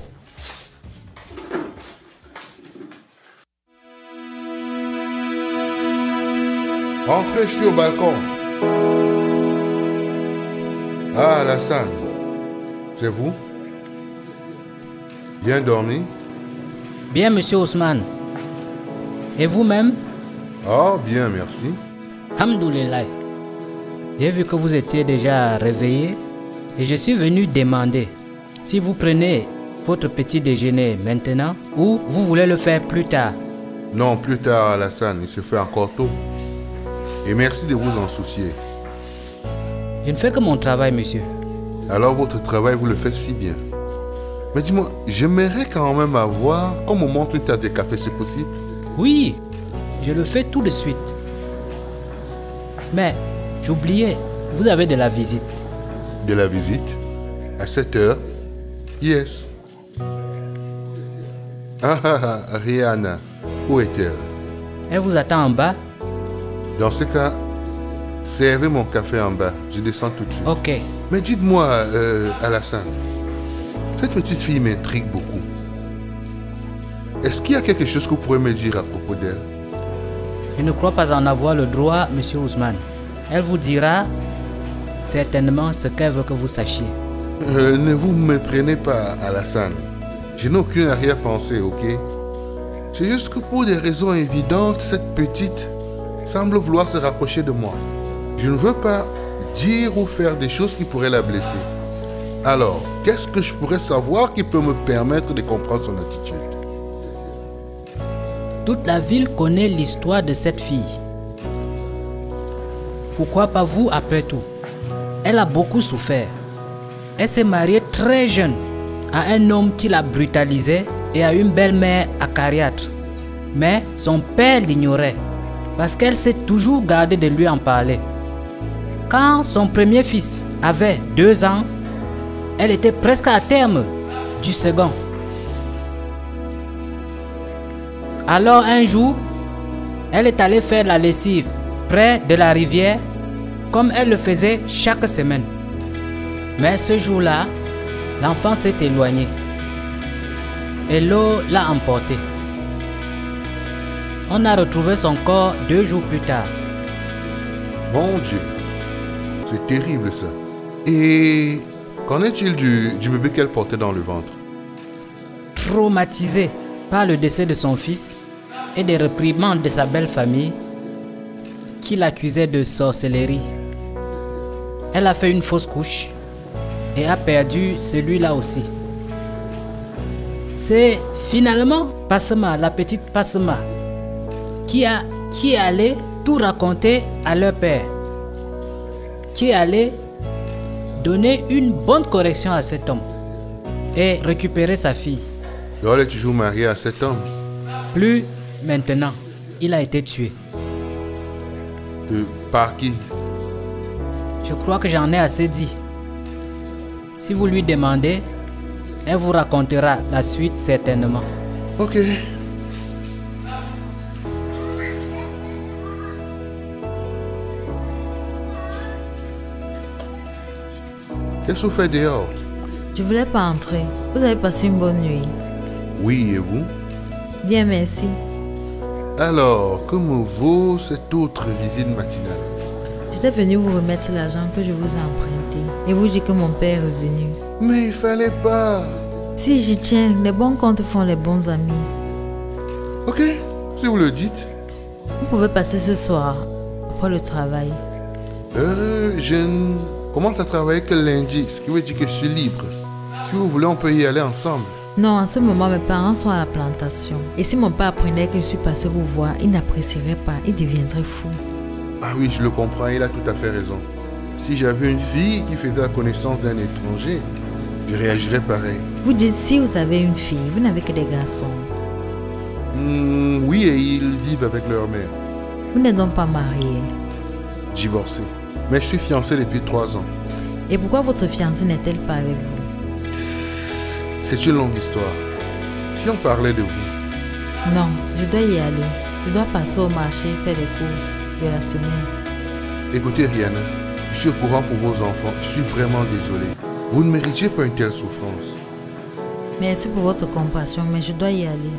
Entrez, je suis au balcon. Ah, Alassane, c'est vous? Bien dormi? Bien, monsieur Ousmane. Et vous-même? Oh, bien, merci. Hamdoulillah. J'ai vu que vous étiez déjà réveillé et je suis venu demander si vous prenez votre petit déjeuner maintenant ou vous voulez le faire plus tard. Non, plus tard, Alassane, il se fait encore tôt. Et merci de vous en soucier. Je ne fais que mon travail, monsieur. Alors votre travail, vous le faites si bien. Mais dis-moi, j'aimerais quand même avoir, qu'on me montre une tasse de café, c'est possible? Oui, je le fais tout de suite. Mais, j'oubliais, vous avez de la visite. De la visite? À sept heures? Yes. Ah ah ah, Rihanna, où est-elle? Elle vous attend en bas? Dans ce cas, servez mon café en bas. Je descends tout de suite. Ok. Mais dites-moi, euh, Alassane, Cette petite fille m'intrigue beaucoup. Est-ce qu'il y a quelque chose que vous pourrez me dire à propos d'elle? Je ne crois pas en avoir le droit, monsieur Ousmane. Elle vous dira certainement ce qu'elle veut que vous sachiez. Euh, ne vous méprenez pas, Alassane. Je n'ai aucune arrière-pensée, ok? C'est juste que pour des raisons évidentes, cette petite semble vouloir se rapprocher de moi. Je ne veux pas dire ou faire des choses qui pourraient la blesser. Alors, qu'est-ce que je pourrais savoir qui peut me permettre de comprendre son attitude? Toute la ville connaît l'histoire de cette fille. Pourquoi pas vous après tout? Elle a beaucoup souffert. Elle s'est mariée très jeune à un homme qui la brutalisait et à une belle-mère acariâtre. Mais son père l'ignorait parce qu'elle s'est toujours gardée de lui en parler. Quand son premier fils avait deux ans, elle était presque à terme du second. Alors un jour, elle est allée faire la lessive près de la rivière comme elle le faisait chaque semaine. Mais ce jour-là, l'enfant s'est éloigné et l'eau l'a emporté. On a retrouvé son corps deux jours plus tard. Mon Dieu, c'est terrible ça. Et qu'en est-il du, du bébé qu'elle portait dans le ventre? Traumatisée par le décès de son fils et des réprimandes de sa belle famille qui l'accusait de sorcellerie, elle a fait une fausse couche et a perdu celui-là aussi. C'est finalement Passema, la petite Passema, qui, a, qui est allée tout raconter à leur père, qui est allée donner une bonne correction à cet homme et récupérer sa fille. Et elle est toujours mariée à cet homme? Plus maintenant, il a été tué. Euh, par qui? Je crois que j'en ai assez dit. Si vous lui demandez, elle vous racontera la suite certainement. Ok. Qu'est-ce que vous faites dehors? Je voulais pas entrer. Vous avez passé une bonne nuit? Oui, et vous? Bien, merci. Alors, que me vaut cette autre visite matinale? J'étais venu vous remettre l'argent que je vous ai emprunté et vous dire que mon père est revenu. Mais il fallait pas. Si j'y tiens, les bons comptes font les bons amis. Ok, si vous le dites. Vous pouvez passer ce soir, après le travail. Euh, je ne commence à travailler que lundi, ce qui veut dire que je suis libre. Si vous voulez, on peut y aller ensemble. Non, en ce moment, mes parents sont à la plantation. Et si mon père apprenait que je suis passé vous voir, il n'apprécierait pas, il deviendrait fou. Ah oui, je le comprends, il a tout à fait raison. Si j'avais une fille qui faisait la connaissance d'un étranger, je réagirais pareil. Vous dites si vous avez une fille, vous n'avez que des garçons. Mmh, oui, et ils vivent avec leur mère. Vous n'êtes donc pas marié? Divorcé. Mais je suis fiancé depuis trois ans. Et pourquoi votre fiancée n'est-elle pas avec vous? C'est une longue histoire. Si on parlait de vous. Non, je dois y aller. Je dois passer au marché faire les courses de la semaine. Écoutez, Rihanna, je suis au courant pour vos enfants. Je suis vraiment désolé. Vous ne méritiez pas une telle souffrance. Merci pour votre compassion, mais je dois y aller.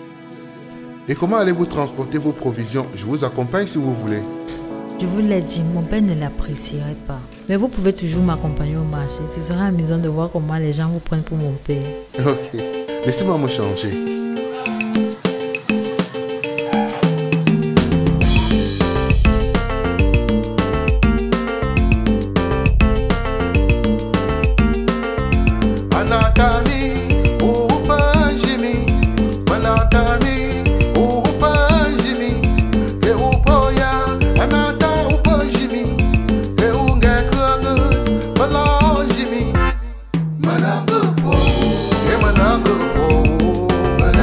Et comment allez-vous transporter vos provisions? Je vous accompagne si vous voulez. Je vous l'ai dit, mon père ne l'apprécierait pas. Mais vous pouvez toujours m'accompagner au marché. Ce sera amusant de voir comment les gens vous prennent pour mon père. Ok, laissez-moi me changer. Manango, oh,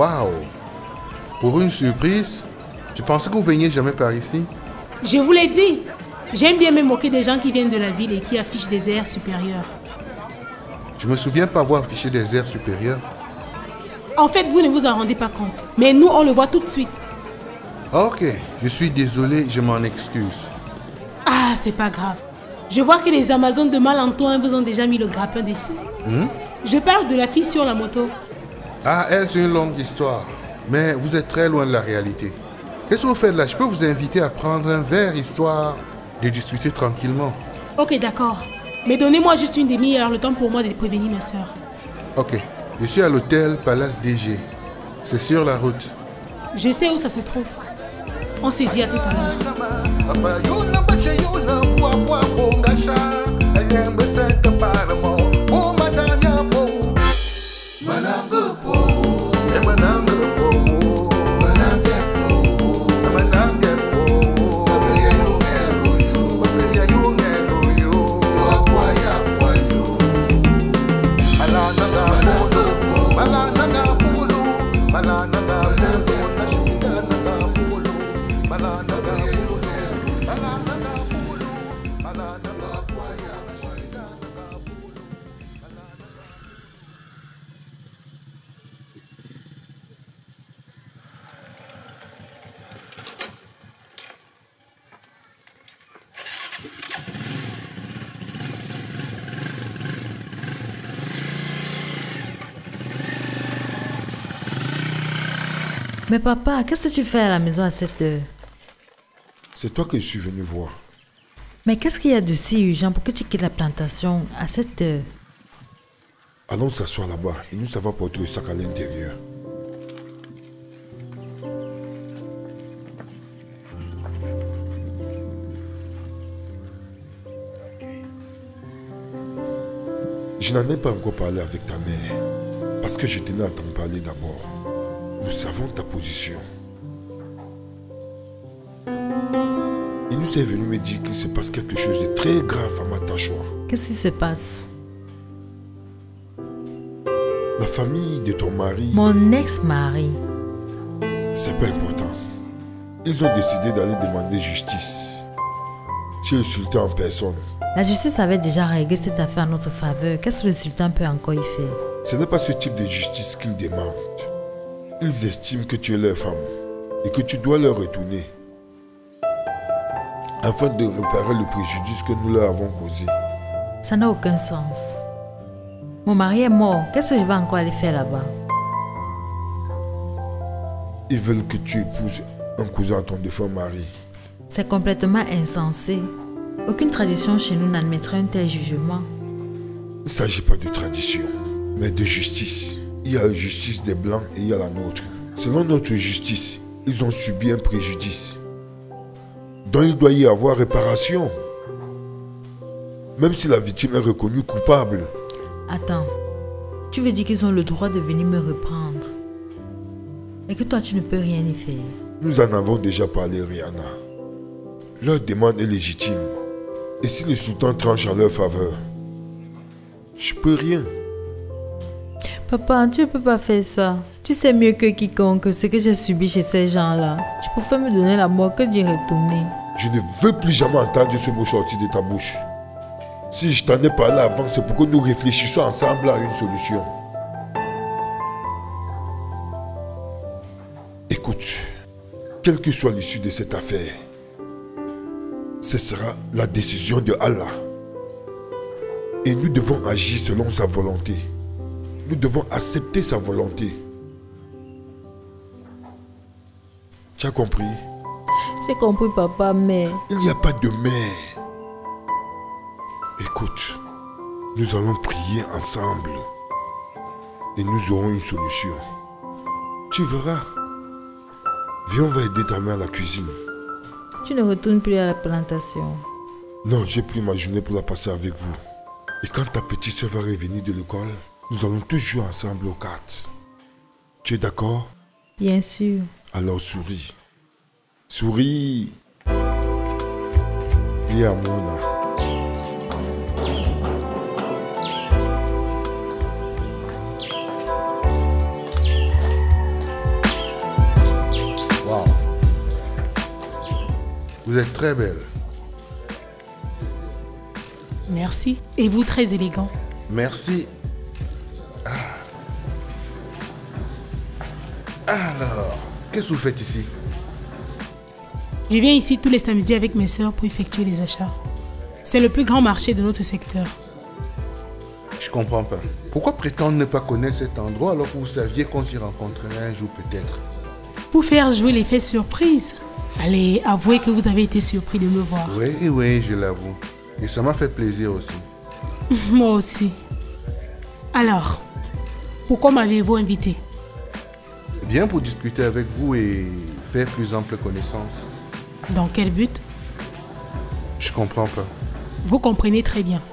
Waouh! Pour une surprise, je pensais que vous veniez jamais par ici. Je vous l'ai dit. J'aime bien me moquer des gens qui viennent de la ville et qui affichent des airs supérieurs. Je me souviens pas avoir affiché des airs supérieurs. En fait, vous ne vous en rendez pas compte. Mais nous, on le voit tout de suite. Ok, je suis désolé, je m'en excuse. Ah, c'est pas grave. Je vois que les Amazones de Malentoin vous ont déjà mis le grappin dessus. Hmm? Je parle de la fille sur la moto. Ah, elle, c'est une longue histoire. Mais vous êtes très loin de la réalité. Qu'est-ce que vous faites là? Je peux vous inviter à prendre un verre, histoire de discuter tranquillement. Ok, d'accord. Mais donnez-moi juste une demi-heure, le temps pour moi de prévenir ma soeur. Ok, je suis à l'hôtel Palace D G. C'est sur la route. Je sais où ça se trouve. On s'est dit à tout à l'heure. Mais papa, qu'est-ce que tu fais à la maison à cette heure? C'est toi que je suis venu voir. Mais qu'est-ce qu'il y a de si urgent pour que tu quittes la plantation à cette heure? Allons s'asseoir là-bas et nous savons porter le sac à l'intérieur. Je n'en ai pas encore parlé avec ta mère parce que je tenais à t'en parler d'abord. Nous savons ta position. Il nous est venu me dire qu'il se passe quelque chose de très grave à Matachoa. Qu'est-ce qui se passe? La famille de ton mari... Mon ex-mari. C'est pas important. Ils ont décidé d'aller demander justice. Tu es le sultan en personne. La justice avait déjà réglé cette affaire en notre faveur. Qu'est-ce que le sultan peut encore y faire? Ce n'est pas ce type de justice qu'ils demandent. Ils estiment que tu es leur femme et que tu dois leur retourner afin de réparer le préjudice que nous leur avons causé. Ça n'a aucun sens. Mon mari est mort. Qu'est-ce que je vais encore aller faire là-bas? Ils veulent que tu épouses un cousin à ton défunt mari. C'est complètement insensé. Aucune tradition chez nous n'admettrait un tel jugement. Il ne s'agit pas de tradition, mais de justice. Il y a la justice des Blancs et il y a la nôtre. Selon notre justice, ils ont subi un préjudice. Donc il doit y avoir réparation. Même si la victime est reconnue coupable. Attends, tu veux dire qu'ils ont le droit de venir me reprendre et que toi tu ne peux rien y faire? Nous en avons déjà parlé, Rihanna. Leur demande est légitime. Et si le sultan tranche en leur faveur, je peux rien. Papa, tu ne peux pas faire ça. Tu sais mieux que quiconque ce que j'ai subi chez ces gens-là. Tu préfères me donner la mort que d'y retourner. Je ne veux plus jamais entendre ce mot sortir de ta bouche. Si je t'en ai parlé avant, c'est pour que nous réfléchissions ensemble à une solution. Écoute, quelle que soit l'issue de cette affaire, ce sera la décision de Allah. Et nous devons agir selon sa volonté. Nous devons accepter sa volonté. Tu as compris? J'ai compris, papa, mais... Il n'y a pas de mais. Écoute, nous allons prier ensemble. Et nous aurons une solution. Tu verras. Viens, on va aider ta mère à la cuisine. Tu ne retournes plus à la plantation? Non, j'ai pris ma journée pour la passer avec vous. Et quand ta petite soeur va revenir de l'école, nous allons tous jouer ensemble aux cartes. Tu es d'accord? Bien sûr. Alors souris. Souris. Et à Mona. Vous êtes très belle. Merci. Et vous, très élégant. Merci. Ah. Alors, qu'est-ce que vous faites ici? Je viens ici tous les samedis avec mes sœurs pour effectuer des achats. C'est le plus grand marché de notre secteur. Je comprends pas. Pourquoi prétendre ne pas connaître cet endroit alors que vous saviez qu'on s'y rencontrerait un jour peut-être? Pour faire jouer l'effet surprise. Allez, avouez que vous avez été surpris de me voir. Oui, oui, je l'avoue. Et ça m'a fait plaisir aussi. Moi aussi. Alors, pourquoi m'avez-vous invité? Bien pour discuter avec vous et faire plus ample connaissance. Dans quel but? Je comprends pas. Vous comprenez très bien.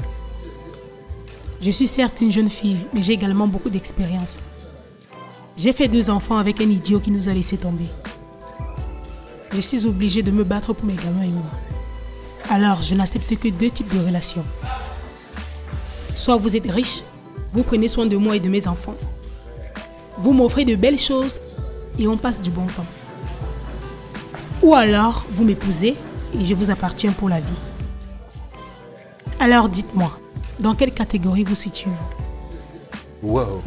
Je suis certes une jeune fille, mais j'ai également beaucoup d'expérience. J'ai fait deux enfants avec un idiot qui nous a laissé tomber. Je suis obligée de me battre pour mes gamins et moi. Alors, je n'accepte que deux types de relations. Soit vous êtes riche, vous prenez soin de moi et de mes enfants. Vous m'offrez de belles choses et on passe du bon temps. Ou alors, vous m'épousez et je vous appartiens pour la vie. Alors, dites-moi, dans quelle catégorie vous situez-vous? Wow.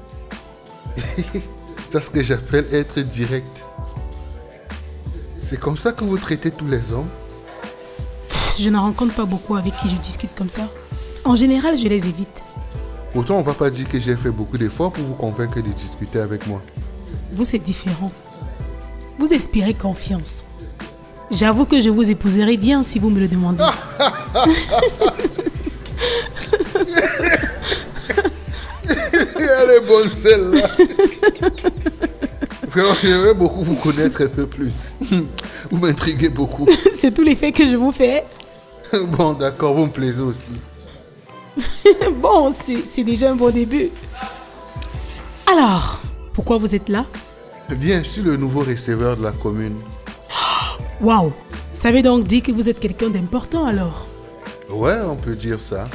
C'est ce que j'appelle être direct. C'est comme ça que vous traitez tous les hommes? Je n'en rencontre pas beaucoup avec qui je discute comme ça. En général, je les évite. Pourtant, on ne va pas dire que j'ai fait beaucoup d'efforts pour vous convaincre de discuter avec moi. Vous, c'est différent. Vous inspirez confiance. J'avoue que je vous épouserai bien si vous me le demandez. Elle est bonne celle-là. Vraiment, j'aimerais beaucoup vous connaître un peu plus. Vous m'intriguez beaucoup. C'est tout l'effet que je vous fais. Bon, d'accord, vous me plaisez aussi. Bon, c'est déjà un bon début. Alors, pourquoi vous êtes là? Bien, je suis le nouveau receveur de la commune. Waouh! Ça veut donc dire que vous êtes quelqu'un d'important alors? Ouais, on peut dire ça.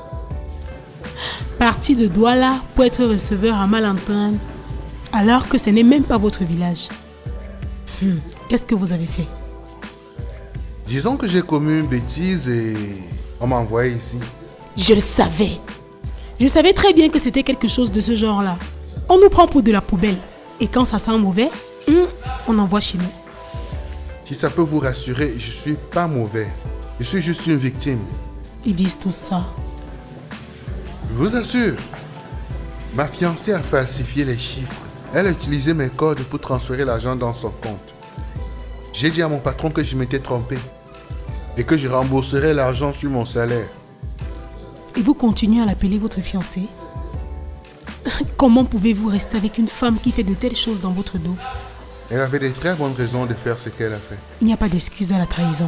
Parti de Douala pour être receveur à Malentane, alors que ce n'est même pas votre village. Hmm. Qu'est-ce que vous avez fait? Disons que j'ai commis une bêtise et on m'a envoyé ici. Je le savais. Je savais très bien que c'était quelque chose de ce genre-là. On nous prend pour de la poubelle. Et quand ça sent mauvais, hmm, on envoie chez nous. Si ça peut vous rassurer, je suis pas mauvais. Je suis juste une victime. Ils disent tout ça. Je vous assure. Ma fiancée a falsifié les chiffres. Elle a utilisé mes codes pour transférer l'argent dans son compte. J'ai dit à mon patron que je m'étais trompé et que je rembourserais l'argent sur mon salaire. Et vous continuez à l'appeler votre fiancé? Comment pouvez-vous rester avec une femme qui fait de telles choses dans votre dos? Elle avait de très bonnes raisons de faire ce qu'elle a fait. Il n'y a pas d'excuse à la trahison.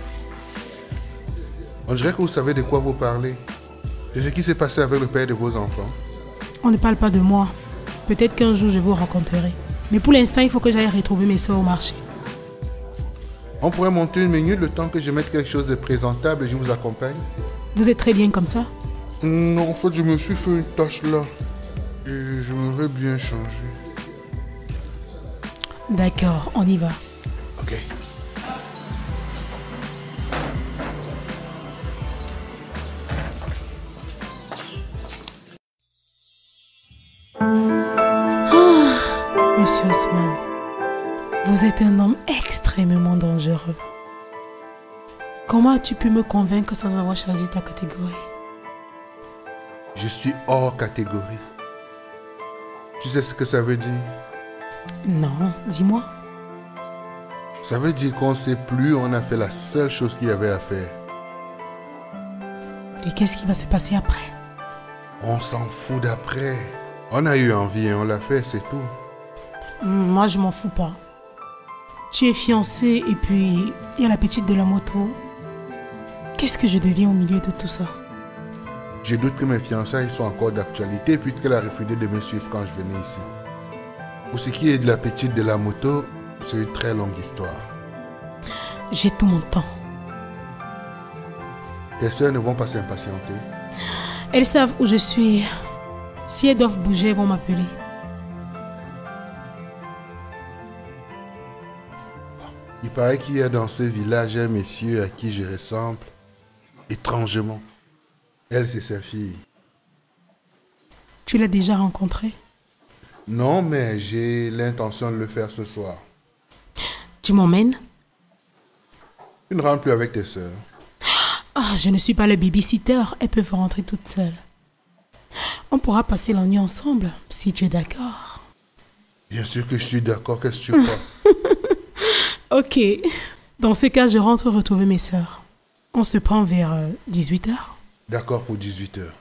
On dirait que vous savez de quoi vous parlez. C'est ce qui s'est passé avec le père de vos enfants. On ne parle pas de moi. Peut-être qu'un jour je vous rencontrerai. Mais pour l'instant, il faut que j'aille retrouver mes soeurs au marché. On pourrait monter une minute le temps que je mette quelque chose de présentable et je vous accompagne. Vous êtes très bien comme ça? Non, en fait, je me suis fait une tâche là. Et j'aimerais bien changer. D'accord, on y va. Ok. Oh, Monsieur Ousmane, vous êtes un homme extrêmement dangereux. Comment as-tu pu me convaincre sans avoir choisi ta catégorie? Je suis hors catégorie. Tu sais ce que ça veut dire? Non, dis-moi. Ça veut dire qu'on ne sait plus, on a fait la seule chose qu'il y avait à faire. Et qu'est-ce qui va se passer après? On s'en fout d'après. On a eu envie et on l'a fait, c'est tout. Moi, je m'en fous pas. Tu es fiancé et puis il y a la petite de la moto. Qu'est-ce que je deviens au milieu de tout ça? Je doute que mes fiançailles soient encore d'actualité puisqu'elle a refusé de me suivre quand je venais ici. Pour ce qui est de la petite de la moto, c'est une très longue histoire. J'ai tout mon temps. Tes soeurs ne vont pas s'impatienter. Elles savent où je suis. Si elles doivent bouger, elles vont m'appeler. Il paraît qu'il y a dans ce village un monsieur à qui je ressemble étrangement. Elle, c'est sa fille. Tu l'as déjà rencontré? Non, mais j'ai l'intention de le faire ce soir. Tu m'emmènes? Tu ne rentres plus avec tes sœurs. Ah, je ne suis pas le babysitter. Elles peuvent rentrer toutes seules. On pourra passer la nuit ensemble, si tu es d'accord. Bien sûr que je suis d'accord. Qu'est-ce que tu crois? Ok. Dans ce cas, je rentre retrouver mes sœurs. On se prend vers euh, dix-huit heures. D'accord pour dix-huit heures.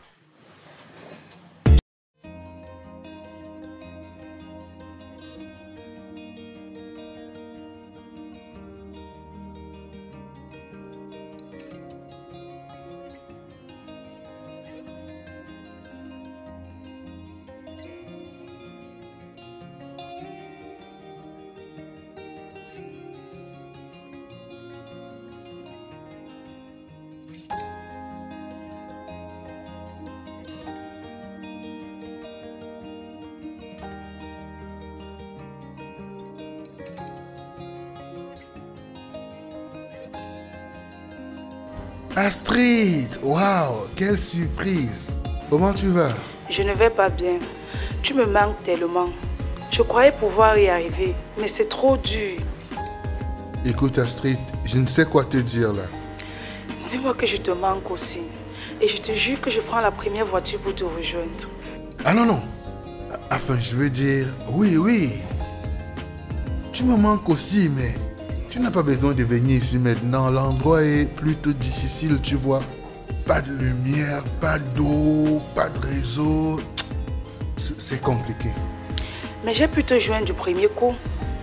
Astrid, waouh, quelle surprise. Comment tu vas? Je ne vais pas bien. Tu me manques tellement. Je croyais pouvoir y arriver, mais c'est trop dur. Écoute Astrid, je ne sais quoi te dire là. Dis-moi que je te manque aussi. Et je te jure que je prends la première voiture pour te rejoindre. Ah non, non. Enfin, je veux dire, oui, oui. Tu me manques aussi, mais tu n'as pas besoin de venir ici maintenant. L'endroit est plutôt difficile, tu vois. Pas de lumière, pas d'eau, pas de réseau. C'est compliqué. Mais j'ai pu te joindre du premier coup.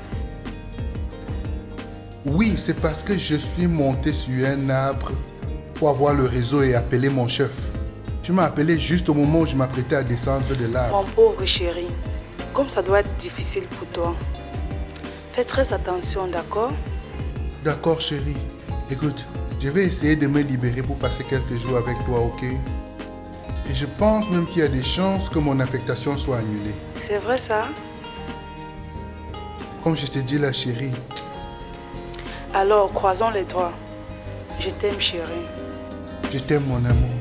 Oui, c'est parce que je suis monté sur un arbre pour avoir le réseau et appeler mon chef. Tu m'as appelé juste au moment où je m'apprêtais à descendre de l'arbre. Mon pauvre chéri, comme ça doit être difficile pour toi. Fais très attention, d'accord? D'accord, chérie. Écoute, je vais essayer de me libérer pour passer quelques jours avec toi, ok? Et je pense même qu'il y a des chances que mon affectation soit annulée. C'est vrai ça? Comme je t'ai dit là, chérie. Alors, croisons les doigts. Je t'aime, chérie. Je t'aime, mon amour.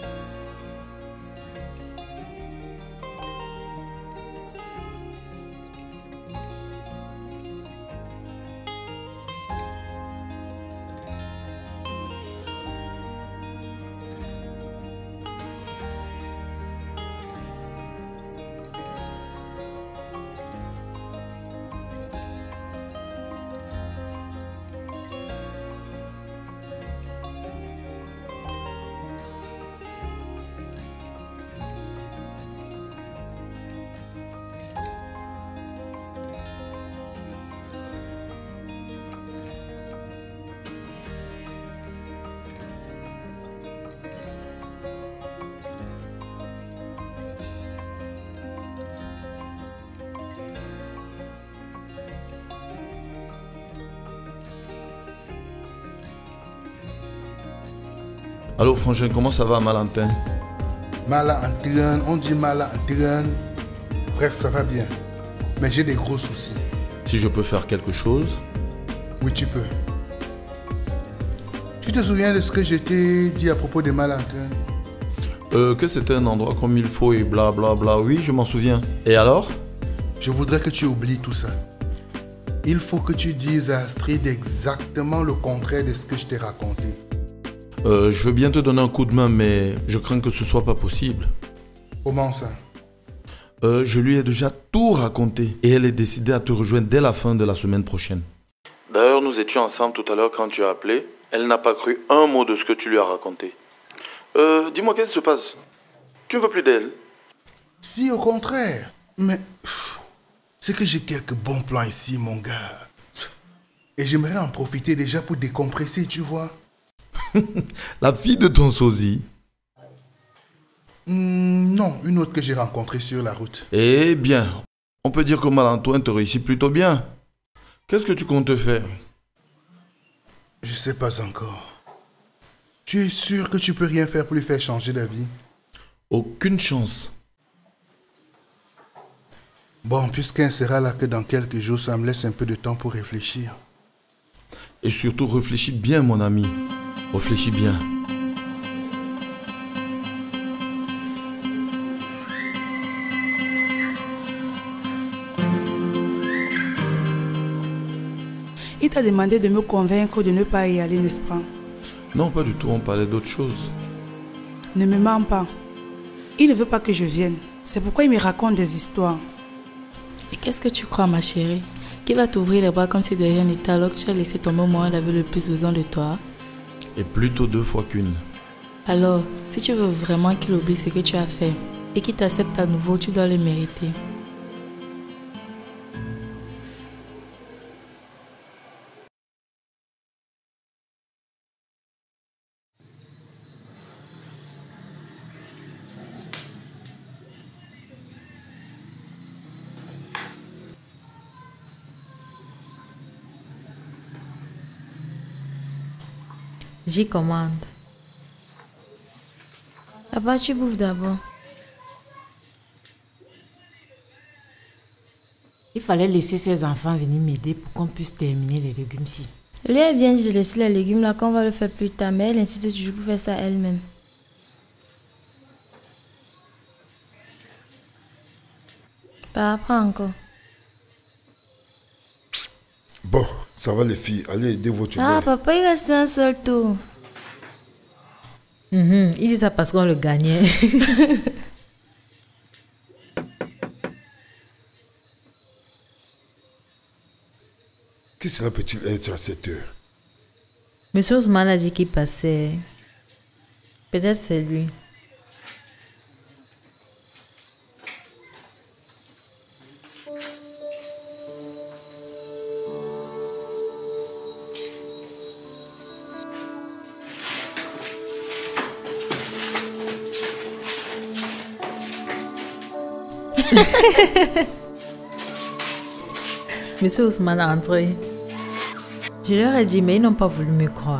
Allô frangin, comment ça va Malantin? Mala en train, on dit Mala en train. Bref, ça va bien. Mais j'ai des gros soucis. Si je peux faire quelque chose? Oui, tu peux. Tu te souviens de ce que je t'ai dit à propos de Mala en train? Euh, que c'était un endroit comme il faut et bla bla bla. Oui, je m'en souviens. Et alors? Je voudrais que tu oublies tout ça. Il faut que tu dises à Astrid exactement le contraire de ce que je t'ai raconté. Euh, je veux bien te donner un coup de main, mais je crains que ce soit pas possible. Comment ça? euh, Je lui ai déjà tout raconté et elle est décidée à te rejoindre dès la fin de la semaine prochaine. D'ailleurs, nous étions ensemble tout à l'heure quand tu as appelé. Elle n'a pas cru un mot de ce que tu lui as raconté. Euh, dis-moi, qu'est-ce qui se passe? Tu ne veux plus d'elle? Si, au contraire. Mais c'est que j'ai quelques bons plans ici, mon gars. Et j'aimerais en profiter déjà pour décompresser, tu vois. La fille de ton sosie? mmh, Non, une autre que j'ai rencontrée sur la route. Eh bien, on peut dire que Malantoine te réussit plutôt bien. Qu'est-ce que tu comptes faire? Je sais pas encore. Tu es sûr que tu peux rien faire pour lui faire changer d'avis? Aucune chance. Bon, puisqu'elle sera là que dans quelques jours, ça me laisse un peu de temps pour réfléchir. Et surtout, réfléchis bien, mon ami. Réfléchis bien. Il t'a demandé de me convaincre de ne pas y aller, n'est-ce pas? Non, pas du tout, on parlait d'autre chose. Ne me mens pas. Il ne veut pas que je vienne. C'est pourquoi il me raconte des histoires. Et qu'est-ce que tu crois, ma chérie? Qui va t'ouvrir les bras comme si de rien n'était alors que tu as laissé tomber au moment où il avait le plus besoin de toi? Et plutôt deux fois qu'une. Alors, si tu veux vraiment qu'il oublie ce que tu as fait et qu'il t'accepte à nouveau, tu dois le mériter. J'y commande. Papa, tu bouffes d'abord. Il fallait laisser ses enfants venir m'aider pour qu'on puisse terminer les légumes-ci. Je lui ai bien dit de laisser les légumes là qu'on va le faire plus tard, mais elle insiste toujours pour faire ça elle-même. Papa, prends encore. Bon, ça va les filles. Allez aider votre Ah, mère. papa, il reste un seul tour. Mhm, il dit ça parce qu'on le gagnait. Qui cela peut-il être à cette heure? Monsieur Ousmane a dit qu'il passait. Peut-être c'est lui. Monsieur Ousmane est entré. Je leur ai dit, mais ils n'ont pas voulu me croire.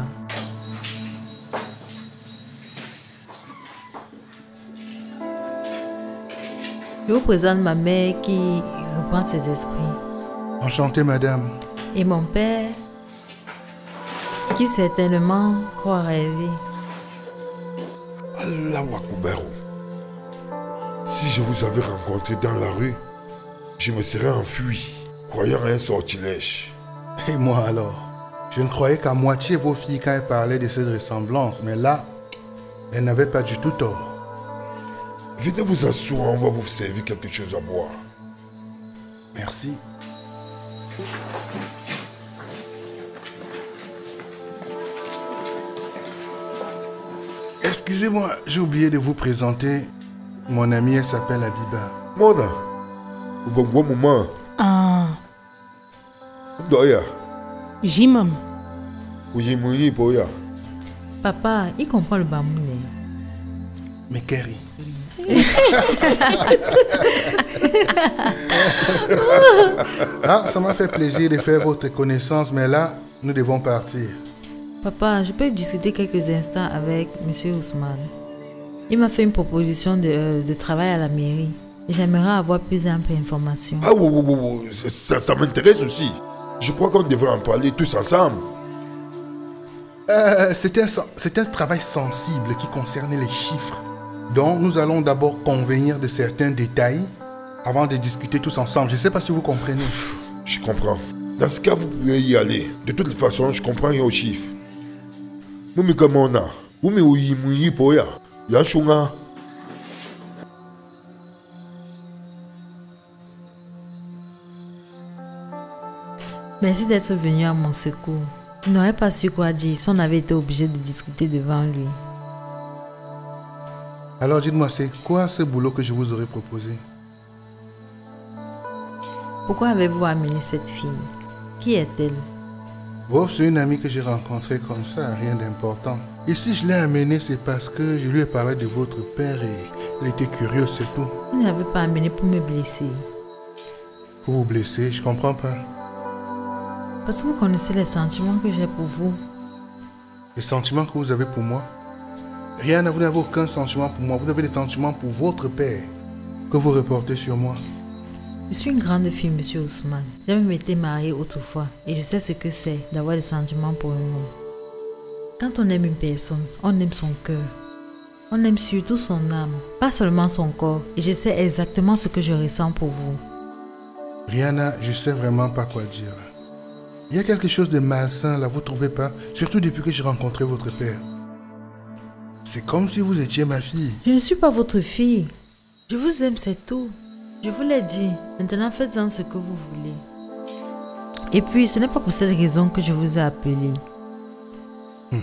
Je vous présente ma mère qui reprend ses esprits. Enchanté, madame. Et mon père, qui certainement croit rêver. Allah Wakubero. Si je vous avais rencontré dans la rue, je me serais enfui, croyant à un sortilège. Et moi alors? Je ne croyais qu'à moitié vos filles quand elles parlaient de cette ressemblance, mais là, elles n'avaient pas du tout tort. Venez vous asseoir, on va vous servir quelque chose à boire. Merci. Excusez-moi, j'ai oublié de vous présenter. Mon amie, elle s'appelle Abiba. Mona, au bon moment. Ah, Doya, Jimam. oui, oui, Boya. Papa, il comprend le bamoulé. Mais Kerry. Ah, ça m'a fait plaisir de faire votre connaissance, mais là, nous devons partir. Papa, je peux discuter quelques instants avec Monsieur Ousmane. Il m'a fait une proposition de, euh, de travail à la mairie. Et j'aimerais avoir plus d'informations. Ah oui, oui, oui, oui. Ça, ça, ça m'intéresse aussi. Je crois qu'on devrait en parler tous ensemble. Euh, c'est un, c'est un travail sensible qui concerne les chiffres. Donc, nous allons d'abord convenir de certains détails avant de discuter tous ensemble. Je ne sais pas si vous comprenez. Je comprends. Dans ce cas, vous pouvez y aller. De toute façon, je comprends rien aux chiffres. Mumi Kamona, Mumi Uyi Muyi Poya, Yashunga. Merci d'être venu à mon secours. Il n'aurait pas su quoi dire si on avait été obligé de discuter devant lui. Alors dites-moi, c'est quoi ce boulot que je vous aurais proposé? Pourquoi avez-vous amené cette fille? Qui est-elle? Bon, c'est une amie que j'ai rencontrée comme ça, rien d'important. Et si je l'ai amenée, c'est parce que je lui ai parlé de votre père et elle était curieuse, c'est tout. Vous ne l'avez pas amenée pour me blesser. Pour vous blesser, je comprends pas. Parce que vous connaissez les sentiments que j'ai pour vous. Les sentiments que vous avez pour moi? Rihanna, vous n'avez aucun sentiment pour moi. Vous avez des sentiments pour votre père que vous reportez sur moi. Je suis une grande fille, monsieur Ousmane. J'ai même été mariée autrefois et je sais ce que c'est d'avoir des sentiments pour un homme. Quand on aime une personne, on aime son cœur. On aime surtout son âme, pas seulement son corps. Et je sais exactement ce que je ressens pour vous. Rihanna, je sais vraiment pas quoi dire. Il y a quelque chose de malsain là, vous trouvez pas? Surtout depuis que j'ai rencontré votre père. C'est comme si vous étiez ma fille. Je ne suis pas votre fille. Je vous aime, c'est tout. Je vous l'ai dit. Maintenant, faites-en ce que vous voulez. Et puis, ce n'est pas pour cette raison que je vous ai appelé. Hmm.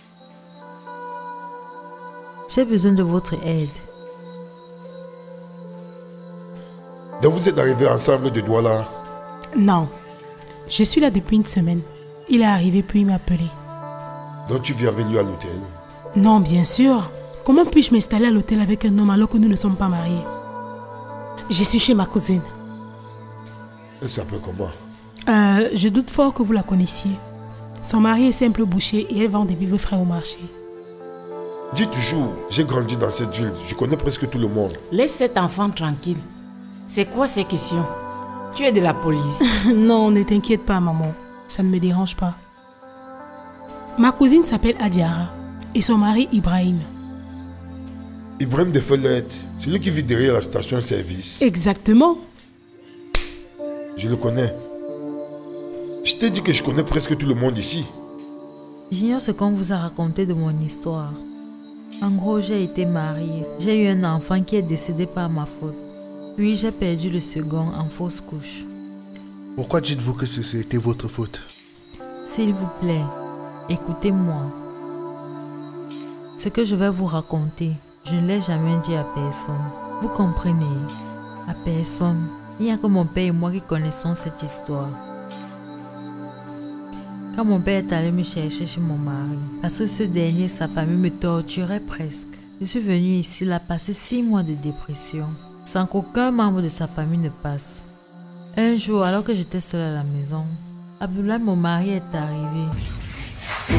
J'ai besoin de votre aide. Donc vous êtes arrivés ensemble de Douala? Non. Je suis là depuis une semaine. Il est arrivé puis il m'a appelé. Donc tu viens avec lui à l'hôtel? Non, bien sûr. Comment puis-je m'installer à l'hôtel avec un homme alors que nous ne sommes pas mariés? Je suis chez ma cousine. Elle s'appelle comment? Euh, je doute fort que vous la connaissiez. Son mari est simple boucher et elle vend des vivres frais au marché. Dis toujours, j'ai grandi dans cette ville, je connais presque tout le monde. Laisse cet enfant tranquille. C'est quoi ces questions? Tu es de la police. Non, ne t'inquiète pas, maman. Ça ne me dérange pas. Ma cousine s'appelle Adiara et son mari Ibrahim. Ibrahim de Fellet, c'est lui qui vit derrière la station-service. Exactement. Je le connais. Je t'ai dit que je connais presque tout le monde ici. J'ignore ce qu'on vous a raconté de mon histoire. En gros, j'ai été mariée. J'ai eu un enfant qui est décédé par ma faute. Puis j'ai perdu le second en fausse couche. Pourquoi dites-vous que c'était votre faute? S'il vous plaît, écoutez-moi. Ce que je vais vous raconter, je ne l'ai jamais dit à personne. Vous comprenez? À personne. Il n'y a que mon père et moi qui connaissons cette histoire. Quand mon père est allé me chercher chez mon mari, parce que ce dernier, sa famille me torturait presque. Je suis venue ici, là, passer six mois de dépression, sans qu'aucun membre de sa famille ne passe. Un jour, alors que j'étais seule à la maison, Abdoulaye, mon mari, est arrivé.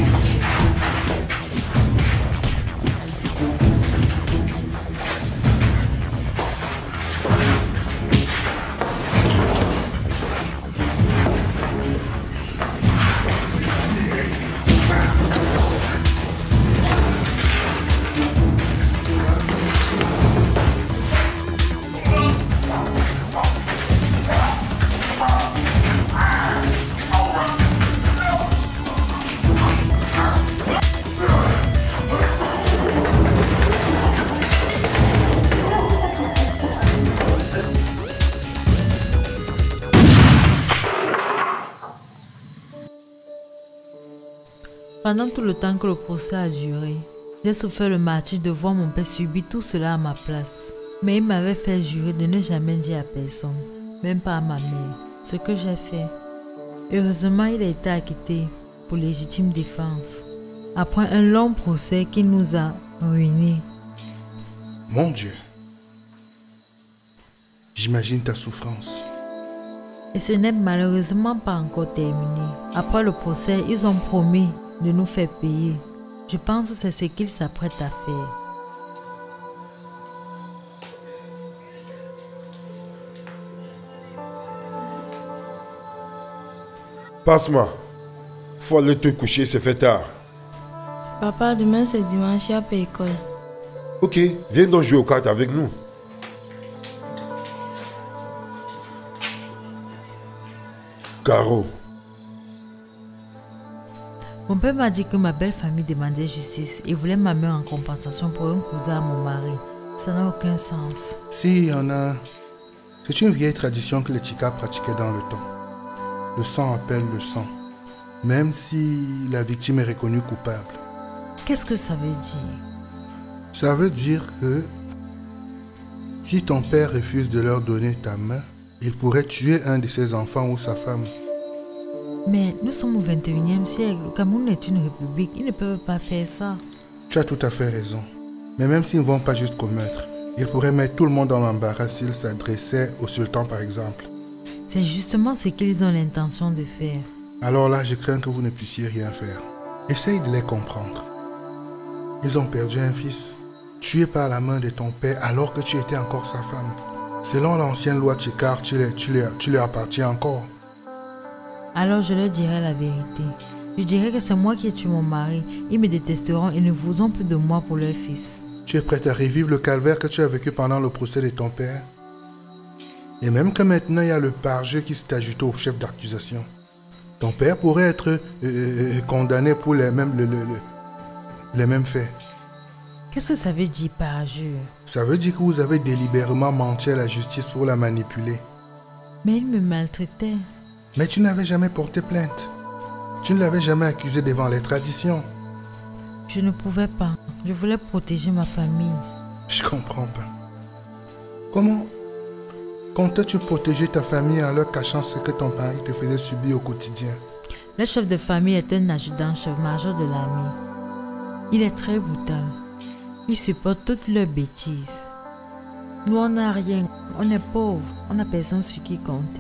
Pendant tout le temps que le procès a duré, j'ai souffert le martyre de voir mon père subir tout cela à ma place. Mais il m'avait fait jurer de ne jamais dire à personne, même pas à ma mère, ce que j'ai fait. Heureusement, il a été acquitté pour légitime défense, après un long procès qui nous a ruinés. Mon Dieu, j'imagine ta souffrance. Et ce n'est malheureusement pas encore terminé. Après le procès, ils ont promis de nous faire payer. Je pense que c'est ce qu'ils s'apprêtent à faire. Passe-moi. Faut aller te coucher, c'est fait tard. Papa, demain c'est dimanche, il n'y a pas école. Ok, viens donc jouer aux cartes avec nous. Caro. Mon père m'a dit que ma belle famille demandait justice et voulait ma mère en compensation pour un cousin à mon mari. Ça n'a aucun sens. Si, il y en a. C'est une vieille tradition que les Chicas pratiquaient dans le temps. Le sang appelle le sang, même si la victime est reconnue coupable. Qu'est-ce que ça veut dire? Ça veut dire que si ton père refuse de leur donner ta main, il pourrait tuer un de ses enfants ou sa femme. Mais nous sommes au vingt et unième siècle. Le Cameroun est une république. Ils ne peuvent pas faire ça. Tu as tout à fait raison. Mais même s'ils ne vont pas juste commettre, ils pourraient mettre tout le monde dans l'embarras s'ils s'adressaient au sultan par exemple. C'est justement ce qu'ils ont l'intention de faire. Alors là, je crains que vous ne puissiez rien faire. Essaye de les comprendre. Ils ont perdu un fils, tué par la main de ton père alors que tu étais encore sa femme. Selon l'ancienne loi Tchekar, tu, les- tu, les- tu leur appartiens encore. Alors je leur dirai la vérité. Je dirai que c'est moi qui ai tué mon mari. Ils me détesteront et ne voudront plus de moi pour leur fils. Tu es prête à revivre le calvaire que tu as vécu pendant le procès de ton père? Et même que maintenant il y a le parjeu qui s'est ajouté au chef d'accusation. Ton père pourrait être euh, euh, condamné pour les mêmes, le- le- le- les mêmes faits. Qu'est-ce que ça veut dire parjure? Ça veut dire que vous avez délibérément menti à la justice pour la manipuler. Mais il me maltraitait. Mais tu n'avais jamais porté plainte. Tu ne l'avais jamais accusé devant les traditions. Je ne pouvais pas. Je voulais protéger ma famille. Je comprends pas. Comment comptais-tu protéger ta famille en leur cachant ce que ton mari te faisait subir au quotidien? Le chef de famille est un adjudant-chef-major de l'armée. Il est très brutal. Il supporte toutes leurs bêtises. Nous, on n'a rien. On est pauvres. On n'a personne sur qui compter.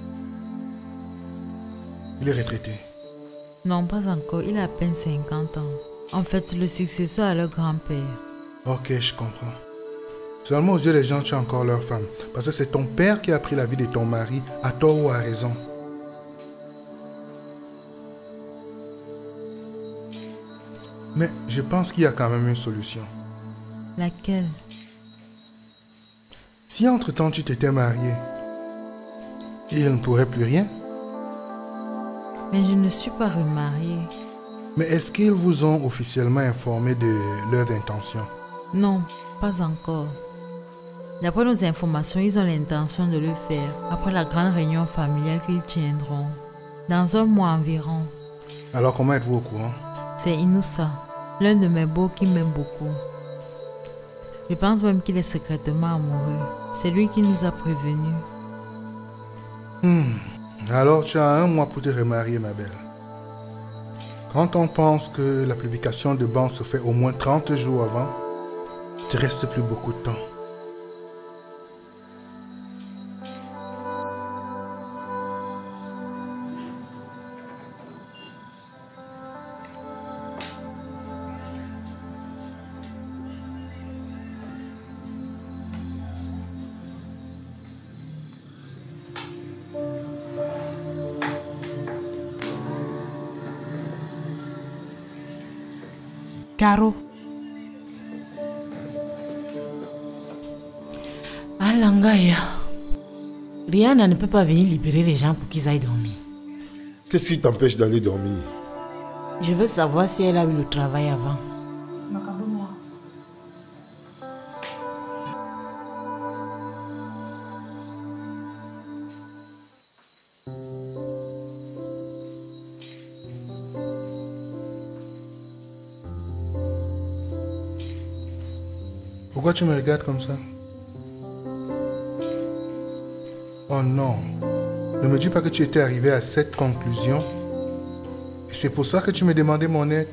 Il est retraité. Non, pas encore. Il a à peine cinquante ans. En fait, c'est le successeur à leur grand-père. Ok, je comprends. Seulement aux yeux des gens, tu es encore leur femme. Parce que c'est ton père qui a pris la vie de ton mari, à tort ou à raison. Mais je pense qu'il y a quand même une solution. Laquelle? Si entre-temps tu t'étais marié, et il ne pourrait plus rien, Mais je ne suis pas remariée. mais est-ce qu'ils vous ont officiellement informé de leurs intentions? Non, pas encore. D'après nos informations, ils ont l'intention de le faire après la grande réunion familiale qu'ils tiendront. Dans un mois environ. Alors comment êtes-vous au courant? C'est Inoussa, l'un de mes beaux qui m'aime beaucoup. Je pense même qu'il est secrètement amoureux. C'est lui qui nous a prévenus. Hmm. Alors tu as un mois pour te remarier, ma belle. Quand on pense que la publication de ban se fait au moins trente jours avant, il te reste plus beaucoup de temps. Caro. Alangaya. Rihanna ne peut pas venir libérer les gens pour qu'ils aillent dormir. Qu'est-ce qui t'empêche d'aller dormir? Je veux savoir si elle a eu le travail avant. Pourquoi tu me regardes comme ça? Oh non. Ne me dis pas que tu étais arrivé à cette conclusion. Et c'est pour ça que tu me demandais mon aide.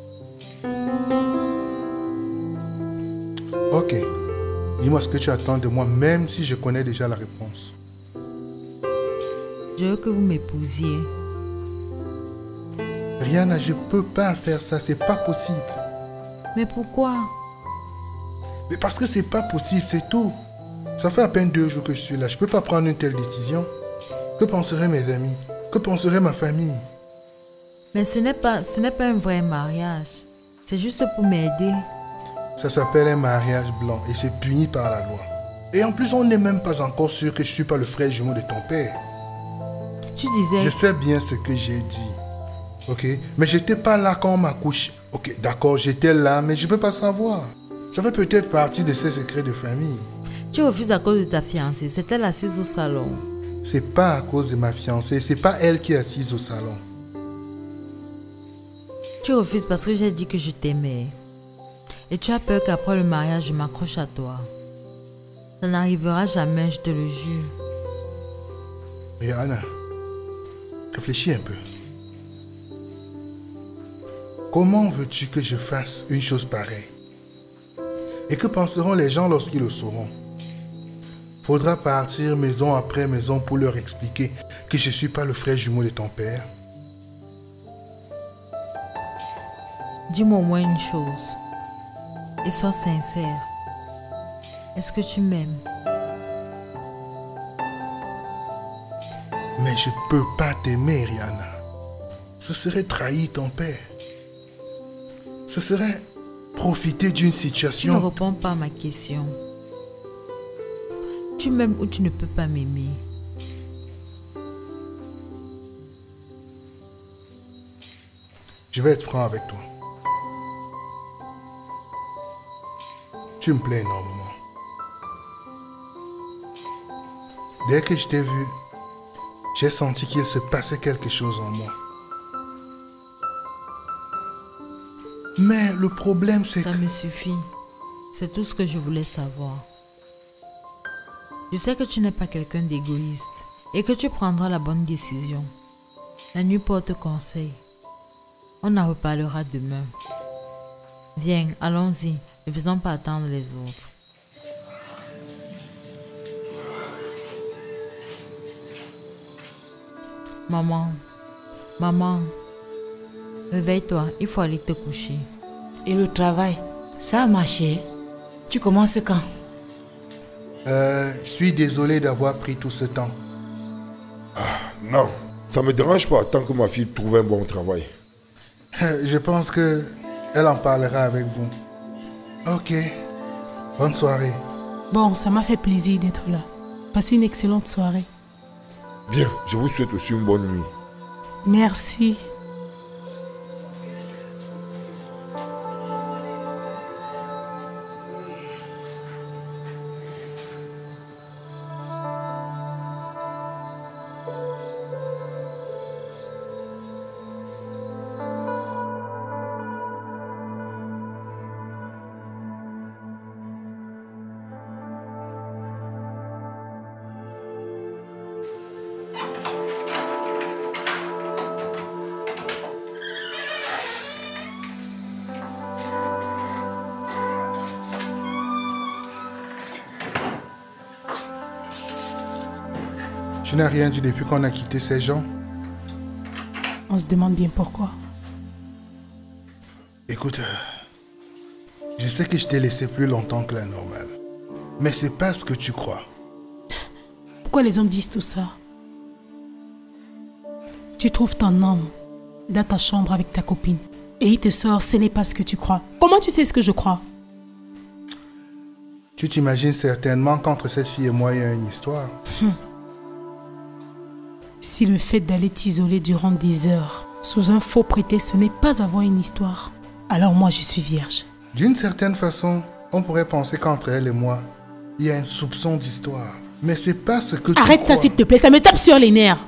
Ok. Dis-moi ce que tu attends de moi, même si je connais déjà la réponse. Je veux que vous m'épousiez. Rihanna, je peux pas faire ça, c'est pas possible. Mais pourquoi? Mais parce que c'est pas possible, c'est tout. Ça fait à peine deux jours que je suis là, je peux pas prendre une telle décision. Que penseraient mes amis? Que penserait ma famille? Mais ce n'est pas, ce n'est pas un vrai mariage. C'est juste pour m'aider. Ça s'appelle un mariage blanc et c'est puni par la loi. Et en plus, on n'est même pas encore sûr que je suis pas le frère jumeau de ton père. Tu disais... Je sais bien ce que j'ai dit. Ok? Mais j'étais pas là quand on m'accouche. Ok, d'accord, j'étais là, mais je peux pas savoir. Ça fait peut-être partie de ces secrets de famille. Tu refuses à cause de ta fiancée. C'est elle assise au salon. C'est pas à cause de ma fiancée, c'est pas elle qui est assise au salon. Tu refuses parce que j'ai dit que je t'aimais. Et tu as peur qu'après le mariage, je m'accroche à toi. Ça n'arrivera jamais, je te le jure. Rihanna, réfléchis un peu. Comment veux-tu que je fasse une chose pareille? Et que penseront les gens lorsqu'ils le sauront? Faudra partir maison après maison pour leur expliquer que je ne suis pas le frère jumeau de ton père. Dis-moi au moins une chose. Et sois sincère. Est-ce que tu m'aimes? Mais je peux pas t'aimer, Rihanna. Ce serait trahir ton père. Ce serait profiter d'une Tu ne situation. réponds pas à ma question. Tu m'aimes ou tu ne peux pas m'aimer. Je vais être franc avec toi. Tu me plais énormément. Dès que je t'ai vu, j'ai senti qu'il se passait quelque chose en moi. Mais le problème, c'est que... Ça me suffit. C'est tout ce que je voulais savoir. Je sais que tu n'es pas quelqu'un d'égoïste et que tu prendras la bonne décision. La nuit porte conseil. On en reparlera demain. Viens, allons-y. Ne faisons pas attendre les autres. Maman, maman, réveille-toi, il faut aller te coucher. Et le travail, ça a marché. Tu commences quand? Euh, je suis désolé d'avoir pris tout ce temps. Non, ça me dérange pas tant que ma fille trouve un bon travail. Je pense que elle en parlera avec vous. Ok. Bonne soirée. Bon, ça m'a fait plaisir d'être là. Passez une excellente soirée. Bien, je vous souhaite aussi une bonne nuit. Merci. Tu n'as rien dit depuis qu'on a quitté ces gens? On se demande bien pourquoi. Écoute, euh, je sais que je t'ai laissé plus longtemps que la normale. Mais c'est pas ce que tu crois. Pourquoi les hommes disent tout ça? Tu trouves ton homme dans ta chambre avec ta copine et il te sort, ce n'est pas ce que tu crois. Comment tu sais ce que je crois? Tu t'imagines certainement qu'entre cette fille et moi, il y a une histoire. Hum. Si le fait d'aller t'isoler durant des heures sous un faux prétexte, ce n'est pas avoir une histoire, alors moi je suis vierge. D'une certaine façon, on pourrait penser qu'entre elle et moi, il y a un soupçon d'histoire. Mais c'est pas ce que tu Arrête crois. ça s'il te plaît, ça me tape sur les nerfs.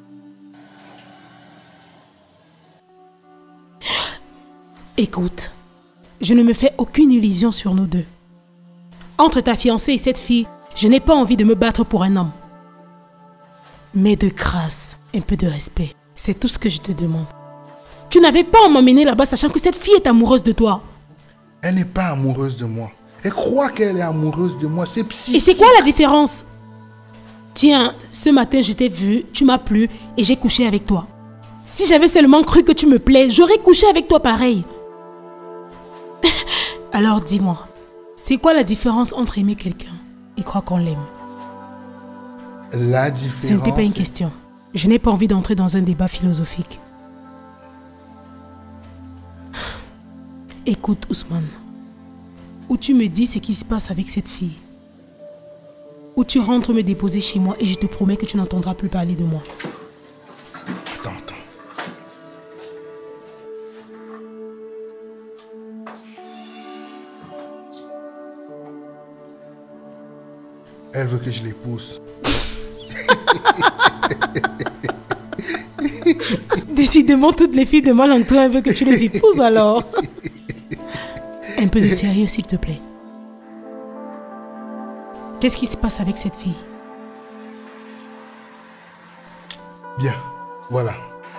Écoute, je ne me fais aucune illusion sur nous deux. Entre ta fiancée et cette fille, je n'ai pas envie de me battre pour un homme. Mais de grâce, un peu de respect, c'est tout ce que je te demande. Tu n'avais pas à m'emmener là-bas sachant que cette fille est amoureuse de toi. Elle n'est pas amoureuse de moi. Elle croit qu'elle est amoureuse de moi, c'est psy. Et c'est quoi la différence? Tiens, ce matin je t'ai vu, tu m'as plu et j'ai couché avec toi. Si j'avais seulement cru que tu me plais, j'aurais couché avec toi pareil. Alors dis-moi, c'est quoi la différence entre aimer quelqu'un et croire qu'on l'aime? La différence... Ce n'était pas une question. Je n'ai pas envie d'entrer dans un débat philosophique. Écoute, Ousmane. Ou tu me dis ce qui se passe avec cette fille. Ou tu rentres me déposer chez moi et je te promets que tu n'entendras plus parler de moi. Attends, attends. Elle veut que je l'épouse. Décidément, toutes les filles de mal en train veulent que tu les épouses alors. Un peu de sérieux, s'il te plaît. Qu'est-ce qui se passe avec cette fille? Bien, voilà.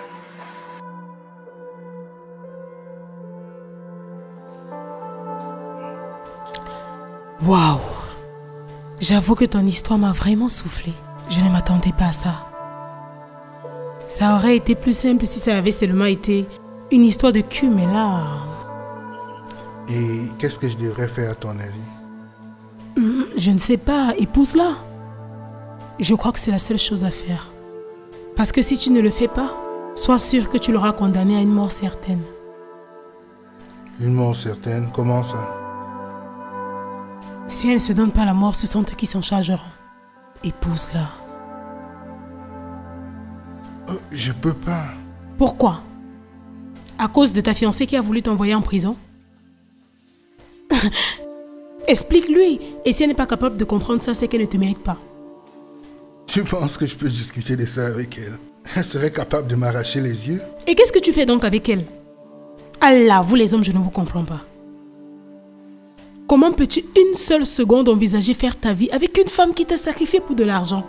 Waouh! J'avoue que ton histoire m'a vraiment soufflé. Je ne m'attendais pas à ça. Ça aurait été plus simple si ça avait seulement été une histoire de cul, mais là... Et qu'est-ce que je devrais faire à ton avis? Je ne sais pas, épouse-la. Je crois que c'est la seule chose à faire. Parce que si tu ne le fais pas, sois sûr que tu l'auras condamné à une mort certaine. Une mort certaine? Comment ça? Si elle ne se donne pas la mort, ce sont eux qui s'en chargeront. Épouse-la. Euh, je peux pas. Pourquoi? À cause de ta fiancée qui a voulu t'envoyer en prison? Explique-lui. Et si elle n'est pas capable de comprendre ça, c'est qu'elle ne te mérite pas. Tu penses que je peux discuter de ça avec elle? Elle serait capable de m'arracher les yeux? Et qu'est-ce que tu fais donc avec elle? Allah, vous les hommes, je ne vous comprends pas. Comment peux-tu une seule seconde envisager faire ta vie avec une femme qui t'a sacrifié pour de l'argent?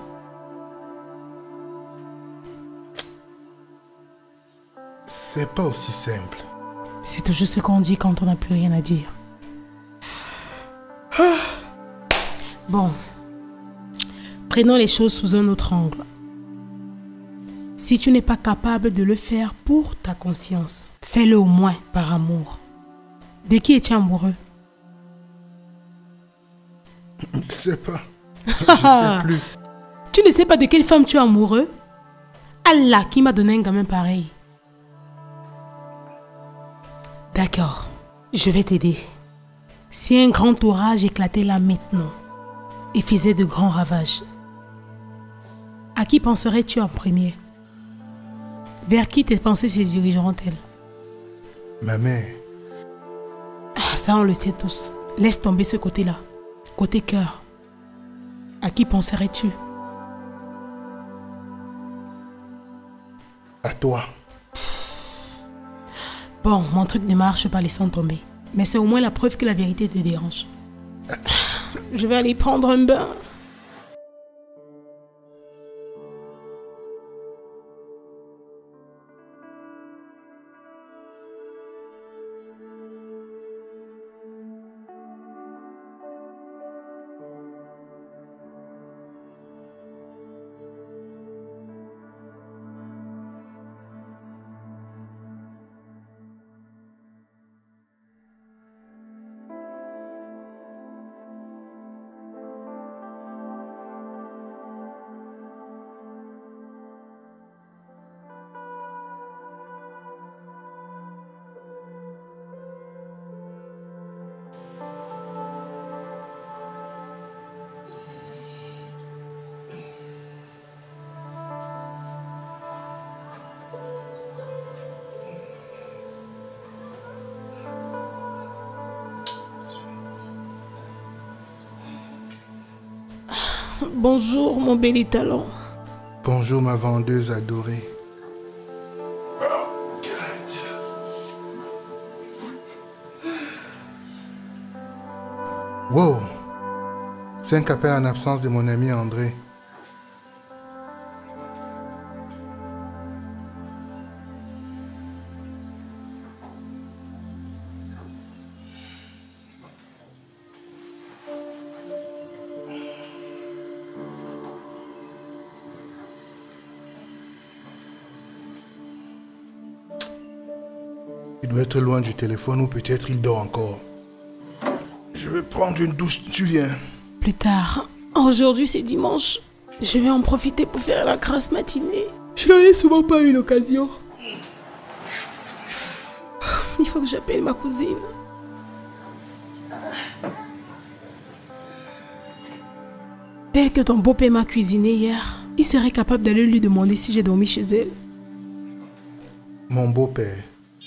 C'est pas aussi simple. C'est toujours ce qu'on dit quand on n'a plus rien à dire. Bon. Prenons les choses sous un autre angle. Si tu n'es pas capable de le faire pour ta conscience, fais-le au moins par amour. De qui es-tu amoureux? Je ne sais pas. Je sais plus. Tu ne sais pas de quelle femme tu es amoureux? Allah qui m'a donné un gamin pareil. D'accord, je vais t'aider. Si un grand orage éclatait là maintenant et faisait de grands ravages, à qui penserais-tu en premier? Vers qui tes pensées se dirigeront-elles? Ma mère. Ah, ça, on le sait tous. Laisse tomber ce côté-là. Côté cœur. À qui penserais-tu? À toi. Bon, mon truc ne marche pas, laissant tomber. Mais c'est au moins la preuve que la vérité te dérange. Je vais aller prendre un bain. Bonjour, mon bel étalon. Bonjour, ma vendeuse adorée. Wow! Cinq appels en absence de mon ami André. Il doit être loin du téléphone ou peut-être il dort encore. Je vais prendre une douche, tu viens? Plus tard. Aujourd'hui c'est dimanche. Je vais en profiter pour faire la grasse matinée. Je n'en ai souvent pas eu l'occasion. Il faut que j'appelle ma cousine. Tel que ton beau-père m'a cuisiné hier, il serait capable d'aller lui demander si j'ai dormi chez elle. Mon beau-père.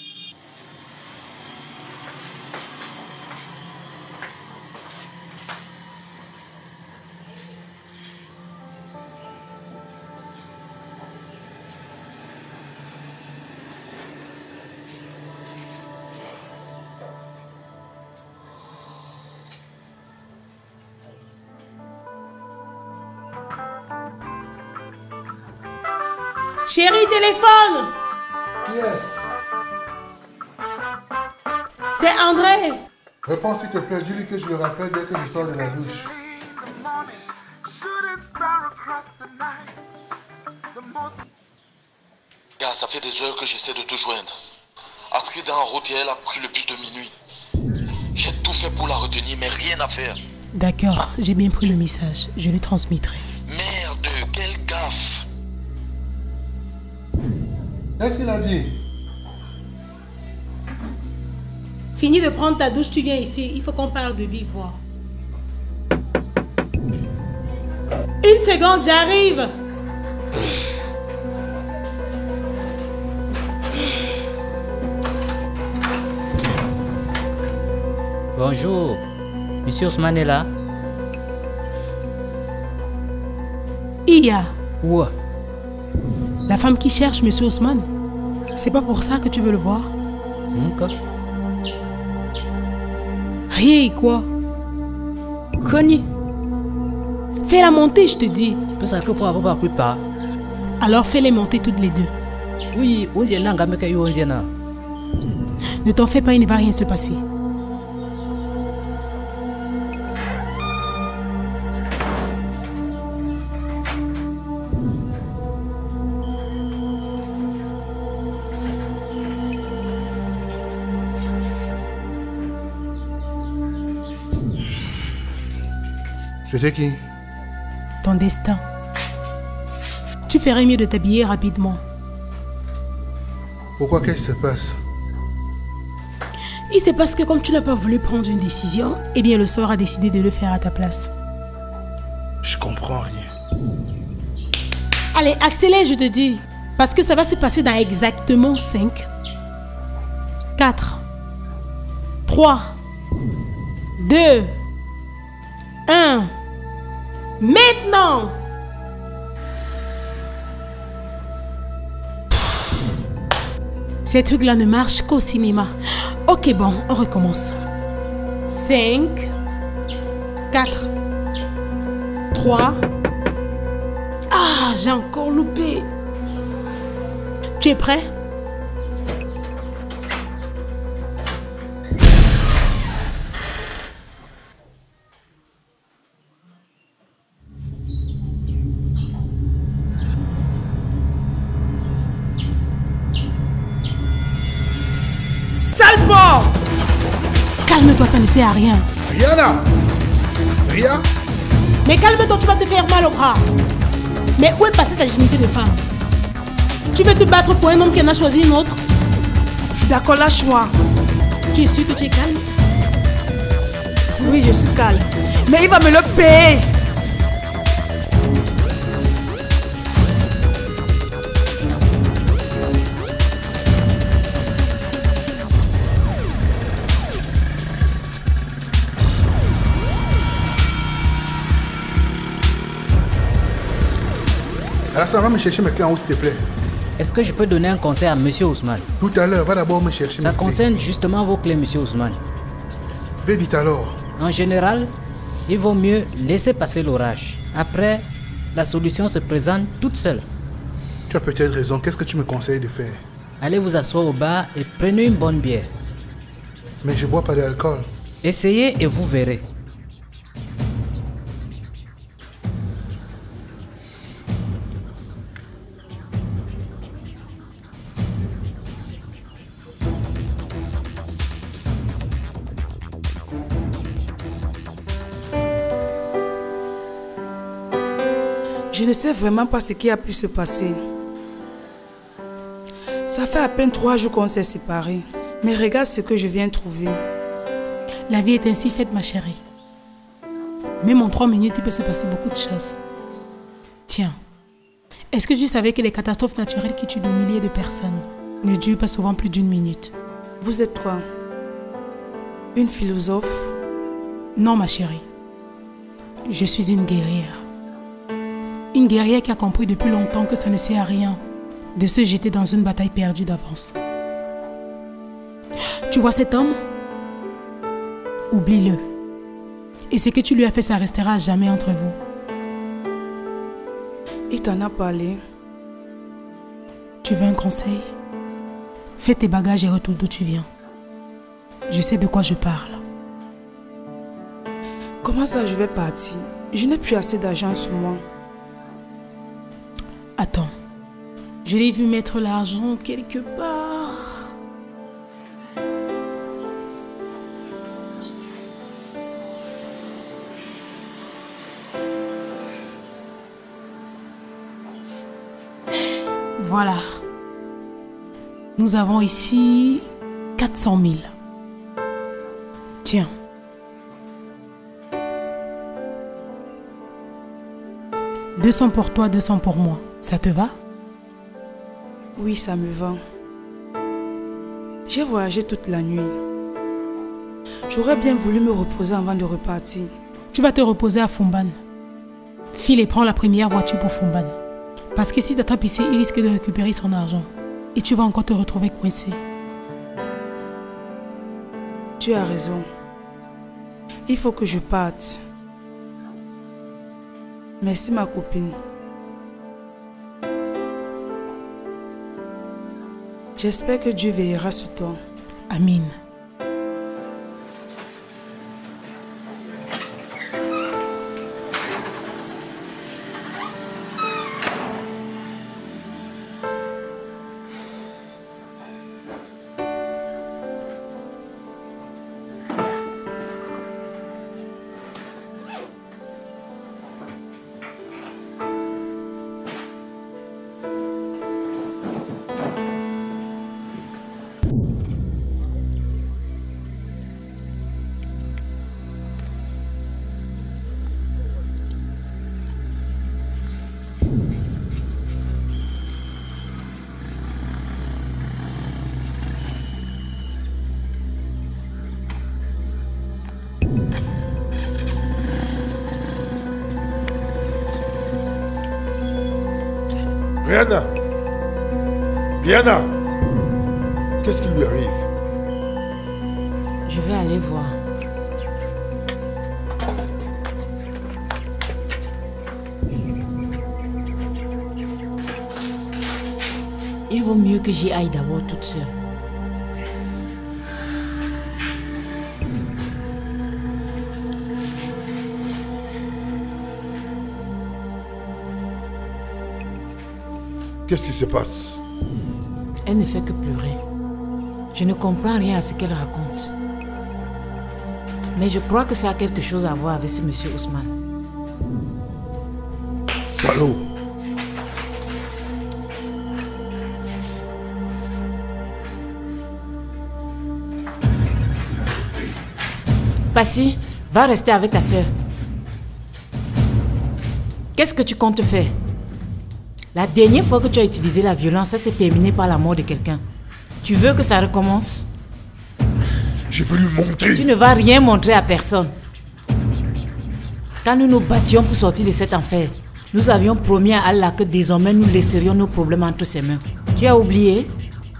Chérie, téléphone! Yes. C'est André. Réponds s'il te plaît, dis-lui que je le rappelle dès que je sors de la douche. Gars, ça fait des heures que j'essaie de te joindre. Astrid est en route et elle a pris le bus de minuit. J'ai tout fait pour la retenir, mais rien à faire. D'accord, j'ai bien pris le message. Je le transmettrai. Merde, quelle gaffe! Qu'est-ce qu'il a dit? Fini de prendre ta douche, tu viens ici. Il faut qu'on parle de vive voix. Une seconde, j'arrive. Bonjour. Monsieur Ousmane est là? Iya. Où? La femme qui cherche Monsieur Ousmane. C'est pas pour ça que tu veux le voir? Ok. Rien, quoi? Connu. Fais-la monter, je te dis. Tout ça que pour avoir pris part. Alors fais-les monter toutes les deux. Oui, on vient là, on vient là. Ne t'en fais pas, il ne va rien se passer. C'était qui? Ton destin. Tu ferais mieux de t'habiller rapidement. Pourquoi? Qu'est-ce qui se passe? Il se passe que comme tu n'as pas voulu prendre une décision, eh bien le sort a décidé de le faire à ta place. Je comprends rien. Allez, accélère, je te dis. Parce que ça va se passer dans exactement cinq, quatre, trois, deux, un. Maintenant! Ces trucs-là ne marchent qu'au cinéma. Ok, bon, on recommence. cinq, quatre, trois. Ah, j'ai encore loupé. Tu es prêt? Calme-toi, ça ne sert à rien. Rihanna! Ria? Mais calme-toi, tu vas te faire mal au bras. Mais où est passée ta dignité de femme? Tu veux te battre pour un homme qui en a choisi une autre? D'accord, lâche-moi. Tu es sûr que tu es calme? Oui, je suis calme. Mais il va me le payer. Alassane, va me chercher mes clés en haut, s'il te plaît. Est-ce que je peux donner un conseil à Monsieur Ousmane? Tout à l'heure, va d'abord me chercher Ça mes clés. concerne justement vos clés, Monsieur Ousmane. Fais vite alors. En général, il vaut mieux laisser passer l'orage. Après, la solution se présente toute seule. Tu as peut-être raison. Qu'est-ce que tu me conseilles de faire? Allez vous asseoir au bar et prenez une bonne bière. Mais je bois pas d'alcool. Essayez et vous verrez. Je ne sais vraiment pas ce qui a pu se passer. Ça fait à peine trois jours qu'on s'est séparés. Mais regarde ce que je viens de trouver. La vie est ainsi faite, ma chérie. Même en trois minutes, il peut se passer beaucoup de choses. Tiens, est-ce que tu savais que les catastrophes naturelles qui tuent des milliers de personnes ne durent pas souvent plus d'une minute? Vous êtes quoi? Une philosophe? Non, ma chérie. Je suis une guerrière. Une guerrière qui a compris depuis longtemps que ça ne sert à rien de se jeter dans une bataille perdue d'avance. Tu vois cet homme? Oublie-le. Et ce que tu lui as fait, ça restera à jamais entre vous. Il t'en a parlé. Tu veux un conseil? Fais tes bagages et retourne d'où tu viens. Je sais de quoi je parle. Comment ça, je vais partir? Je n'ai plus assez d'argent sur moi. Attends. Je l'ai vu mettre l'argent quelque part. Voilà. Nous avons ici quatre cent mille. Tiens. deux cents pour toi, deux cents pour moi. Ça te va? Oui, ça me va. J'ai voyagé toute la nuit. J'aurais bien voulu me reposer avant de repartir. Tu vas te reposer à Fumban. File et prends la première voiture pour Fumban. Parce que si tu attrapes ici, il risque de récupérer son argent. Et tu vas encore te retrouver coincé. Tu as raison. Il faut que je parte. Merci ma copine. J'espère que Dieu veillera sur toi. Amen. Rihanna! Rihanna! Qu'est-ce qui lui arrive? Je vais aller voir. Il vaut mieux que j'y aille d'abord toute seule. Qu'est-ce qui se passe? Elle ne fait que pleurer. Je ne comprends rien à ce qu'elle raconte. Mais je crois que ça a quelque chose à voir avec ce monsieur Ousmane. Salaud! Passy, va rester avec ta sœur. Qu'est-ce que tu comptes faire? La dernière fois que tu as utilisé la violence, ça s'est terminé par la mort de quelqu'un. Tu veux que ça recommence? Je veux lui montrer. Tu ne vas rien montrer à personne. Quand nous nous battions pour sortir de cet enfer, nous avions promis à Allah que désormais nous laisserions nos problèmes entre ses mains. Tu as oublié?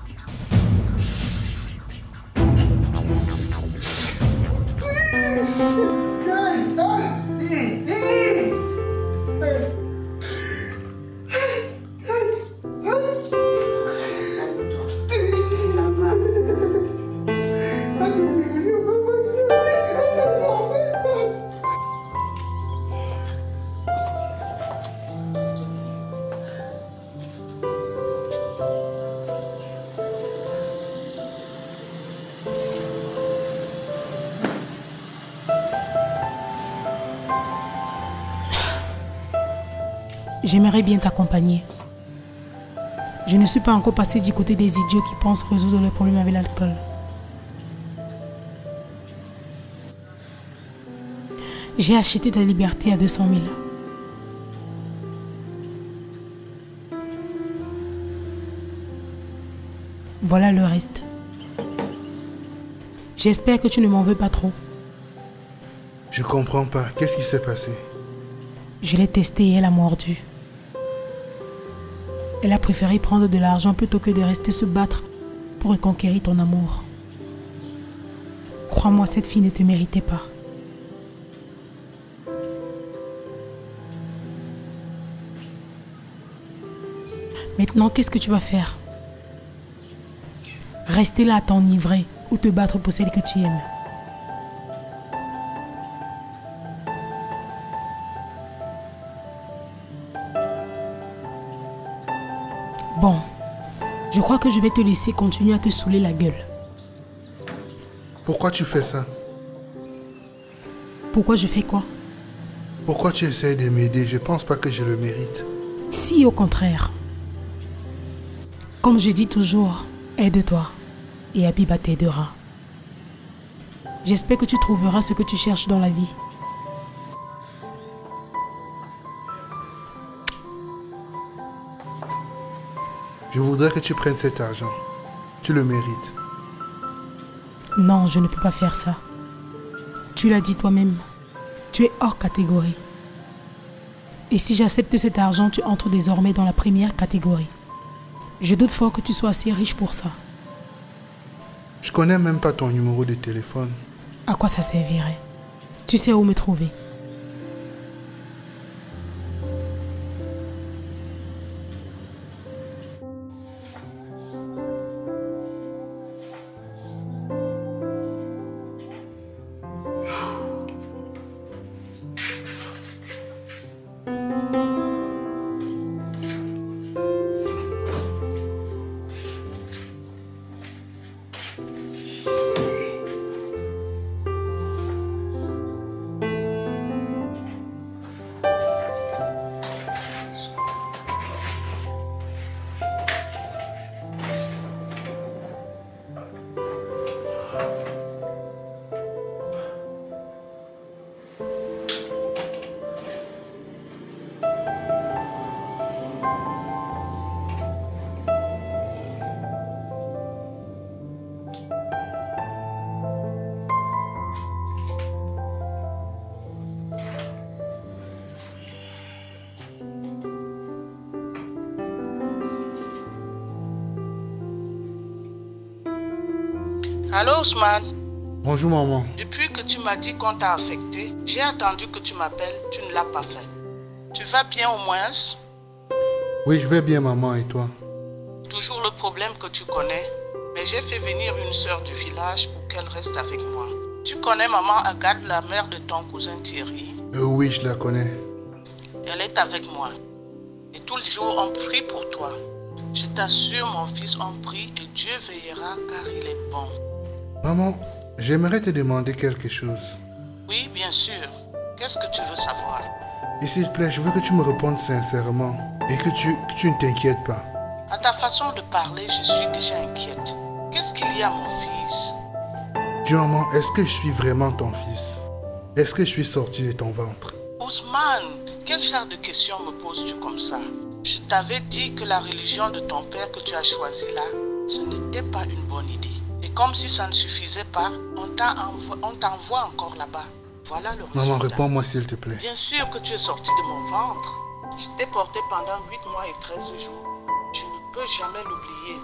J'aimerais bien t'accompagner. Je ne suis pas encore passé du côté des idiots qui pensent résoudre le problème avec l'alcool. J'ai acheté ta liberté à deux cent mille. Voilà le reste. J'espère que tu ne m'en veux pas trop. Je comprends pas. Qu'est-ce qui s'est passé? Je l'ai testé et elle a mordu. Elle a préféré prendre de l'argent plutôt que de rester se battre pour reconquérir ton amour. Crois-moi, cette fille ne te méritait pas. Maintenant, qu'est-ce que tu vas faire? Rester là à t'enivrer ou te battre pour celle que tu aimes? Bon, je crois que je vais te laisser continuer à te saouler la gueule. Pourquoi tu fais ça? Pourquoi je fais quoi? Pourquoi tu essaies de m'aider? Je pense pas que je le mérite. Si, au contraire. Comme je dis toujours, Aide-toi et Abiba t'aidera. J'espère que tu trouveras ce que tu cherches dans la vie. Je voudrais que tu prennes cet argent. Tu le mérites. Non, je ne peux pas faire ça. Tu l'as dit toi-même. Tu es hors catégorie. Et si j'accepte cet argent, tu entres désormais dans la première catégorie. Je doute fort que tu sois assez riche pour ça. Je connais même pas ton numéro de téléphone. À quoi ça servirait? Tu sais où me trouver. Allô Ousmane? Bonjour maman. Depuis que tu m'as dit qu'on t'a affecté, j'ai attendu que tu m'appelles, tu ne l'as pas fait. Tu vas bien au moins? Oui, je vais bien maman, et toi? Toujours le problème que tu connais, mais j'ai fait venir une sœur du village pour qu'elle reste avec moi. Tu connais maman Agathe, la mère de ton cousin Thierry? Euh, oui, je la connais. Elle est avec moi. Et tous les jours on prie pour toi. Je t'assure mon fils, on prie et Dieu veillera car il est bon. Maman, j'aimerais te demander quelque chose. Oui, bien sûr. Qu'est-ce que tu veux savoir? Et s'il te plaît, je veux que tu me répondes sincèrement et que tu, que tu ne t'inquiètes pas. À ta façon de parler, je suis déjà inquiète. Qu'est-ce qu'il y a, mon fils? Dis maman, est-ce que je suis vraiment ton fils? Est-ce que je suis sorti de ton ventre? Ousmane, quel genre de questions me poses-tu comme ça? Je t'avais dit que la religion de ton père que tu as choisie là, ce n'était pas une bonne idée. Et comme si ça ne suffisait pas, on t'envoie encore là-bas. Voilà le résultat. Maman, réponds-moi s'il te plaît. Bien sûr que tu es sorti de mon ventre. Je t'ai porté pendant huit mois et treize jours. Je ne peux jamais l'oublier.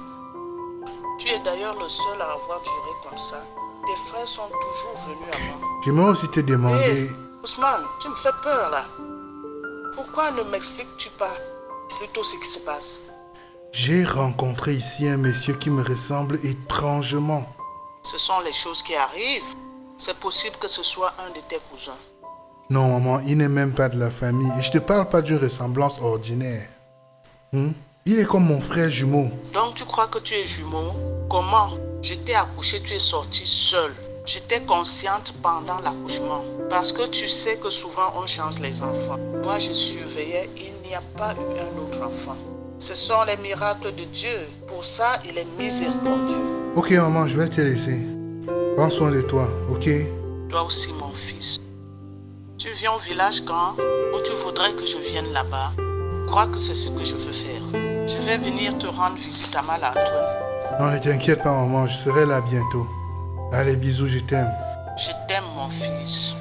Tu es d'ailleurs le seul à avoir duré comme ça. Tes frères sont toujours venus avant. J'aimerais aussi te demander... Hey, Ousmane, tu me fais peur là. Pourquoi ne m'expliques-tu pas plutôt ce qui se passe? J'ai rencontré ici un monsieur qui me ressemble étrangement. Ce sont les choses qui arrivent. C'est possible que ce soit un de tes cousins. Non, maman, il n'est même pas de la famille. Et je te parle pas d'une ressemblance ordinaire. Hmm? Il est comme mon frère jumeau. Donc tu crois que tu es jumeau? Comment? Je t'ai accouché, tu es sortie seule. J'étais consciente pendant l'accouchement. Parce que tu sais que souvent on change les enfants. Moi je surveillais, il n'y a pas eu un autre enfant. Ce sont les miracles de Dieu. Pour ça, il est miséricordieux. Ok, maman, je vais te laisser. Prends soin de toi, ok? Toi aussi, mon fils. Tu viens au village quand? Ou tu voudrais que je vienne là-bas? Crois que c'est ce que je veux faire. Je vais venir te rendre visite à Mal-Antoine. Non, ne t'inquiète pas, maman, je serai là bientôt. Allez, bisous, je t'aime. Je t'aime, mon fils.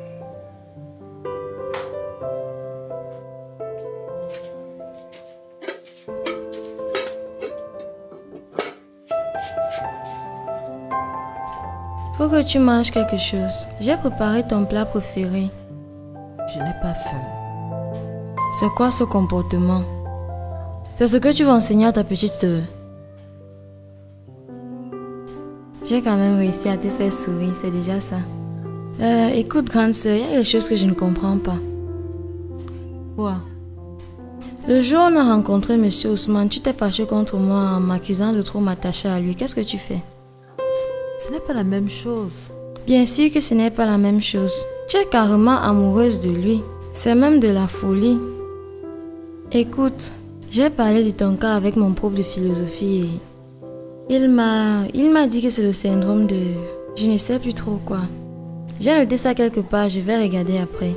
Faut que tu manges quelque chose. J'ai préparé ton plat préféré. Je n'ai pas faim. C'est quoi ce comportement? C'est ce que tu vas enseigner à ta petite sœur. J'ai quand même réussi à te faire sourire, c'est déjà ça. Euh, écoute, grande sœur, il y a des choses que je ne comprends pas. Quoi? Le jour où on a rencontré monsieur Ousmane, tu t'es fâché contre moi en m'accusant de trop m'attacher à lui. Qu'est-ce que tu fais? Ce n'est pas la même chose. Bien sûr que ce n'est pas la même chose. Tu es carrément amoureuse de lui. C'est même de la folie. Écoute, j'ai parlé de ton cas avec mon prof de philosophie et Il m'a... Il m'a dit que c'est le syndrome de... Je ne sais plus trop quoi. J'ai noté ça quelque part, je vais regarder après.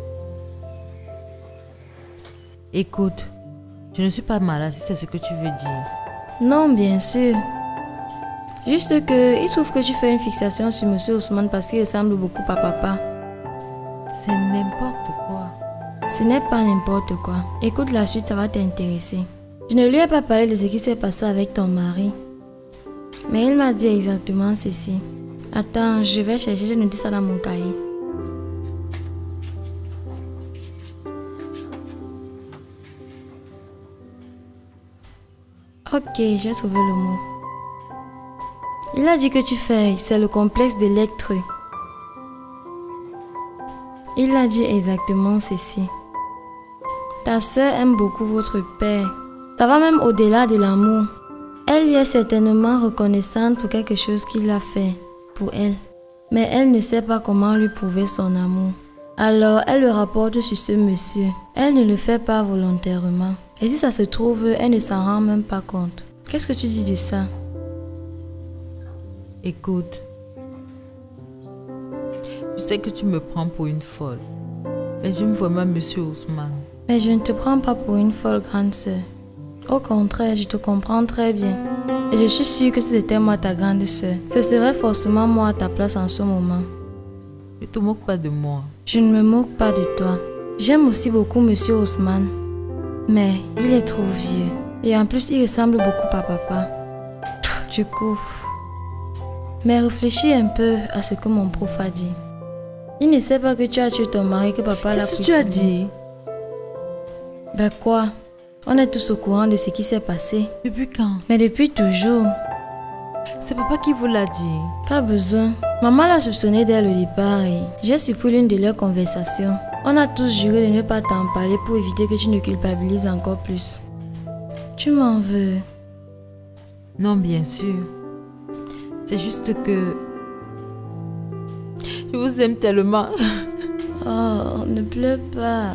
Écoute, je ne suis pas malade si c'est ce que tu veux dire. Non, bien sûr. Juste que, il trouve que tu fais une fixation sur monsieur Ousmane parce qu'il ressemble beaucoup à papa. C'est n'importe quoi. Ce n'est pas n'importe quoi. Écoute la suite, ça va t'intéresser. Je ne lui ai pas parlé de ce qui s'est passé avec ton mari. Mais il m'a dit exactement ceci. Attends, je vais chercher, j'ai noté ça dans mon cahier. Ok, j'ai trouvé le mot. Il a dit que tu fais, c'est le complexe d'Electre. Il a dit exactement ceci. Ta sœur aime beaucoup votre père. Ça va même au-delà de l'amour. Elle lui est certainement reconnaissante pour quelque chose qu'il a fait pour elle. Mais elle ne sait pas comment lui prouver son amour. Alors elle le rapporte sur ce monsieur. Elle ne le fait pas volontairement. Et si ça se trouve, elle ne s'en rend même pas compte. Qu'est-ce que tu dis de ça? Écoute, je sais que tu me prends pour une folle. Mais j'aime vraiment monsieur Ousmane. Mais je ne te prends pas pour une folle grande sœur. Au contraire, je te comprends très bien. Et je suis sûre que si c'était moi ta grande sœur, ce serait forcément moi à ta place en ce moment. Ne te moque pas de moi. Je ne me moque pas de toi. J'aime aussi beaucoup monsieur Ousmane. Mais il est trop vieux. Et en plus, il ressemble beaucoup à papa. Du coup... Mais réfléchis un peu à ce que mon prof a dit. Il ne sait pas que tu as tué ton mari, que papa l'a Qu'est-ce que tu as dit? Ben quoi? On est tous au courant de ce qui s'est passé. Depuis quand? Mais depuis toujours. C'est papa qui vous l'a dit. Pas besoin. Maman l'a soupçonné dès le départ et j'ai surpris l'une de leurs conversations. On a tous juré de ne pas t'en parler pour éviter que tu ne culpabilises encore plus. Tu m'en veux? Non, bien sûr. C'est juste que... Je vous aime tellement. Oh, ne pleure pas.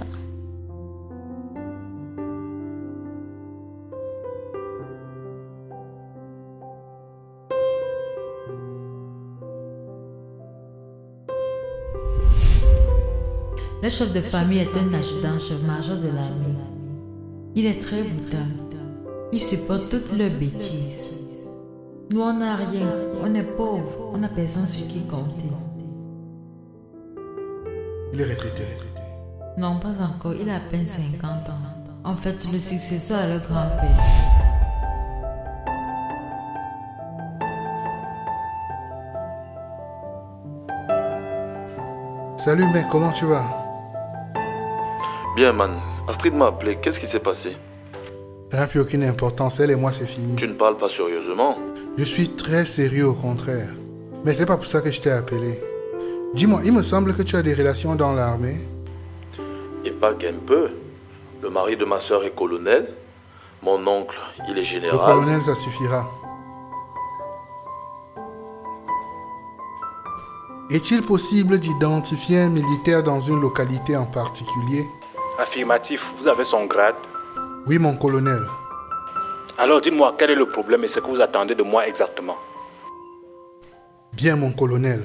Le chef de famille est un adjudant-chef-major de l'armée. Il est très boudin. Il supporte toutes leurs bêtises. Nous, on n'a rien. On est pauvres. On n'a personne sur qui compter. Il est retraité. Non, pas encore. Il a à peine cinquante ans. En fait, c'est le successeur à leur grand-père. Salut mec, comment tu vas? Bien man, Astrid m'a appelé, qu'est-ce qui s'est passé? Ça n'a plus aucune importance, elle et moi c'est fini. Tu ne parles pas sérieusement? Je suis très sérieux au contraire. Mais c'est pas pour ça que je t'ai appelé. Dis-moi, il me semble que tu as des relations dans l'armée. Et pas qu'un peu. Le mari de ma soeur est colonel. Mon oncle, il est général. Le colonel, ça suffira. Est-il possible d'identifier un militaire dans une localité en particulier? Affirmatif, vous avez son grade? Oui, mon colonel. Alors dites-moi, quel est le problème et ce que vous attendez de moi exactement? Bien, mon colonel.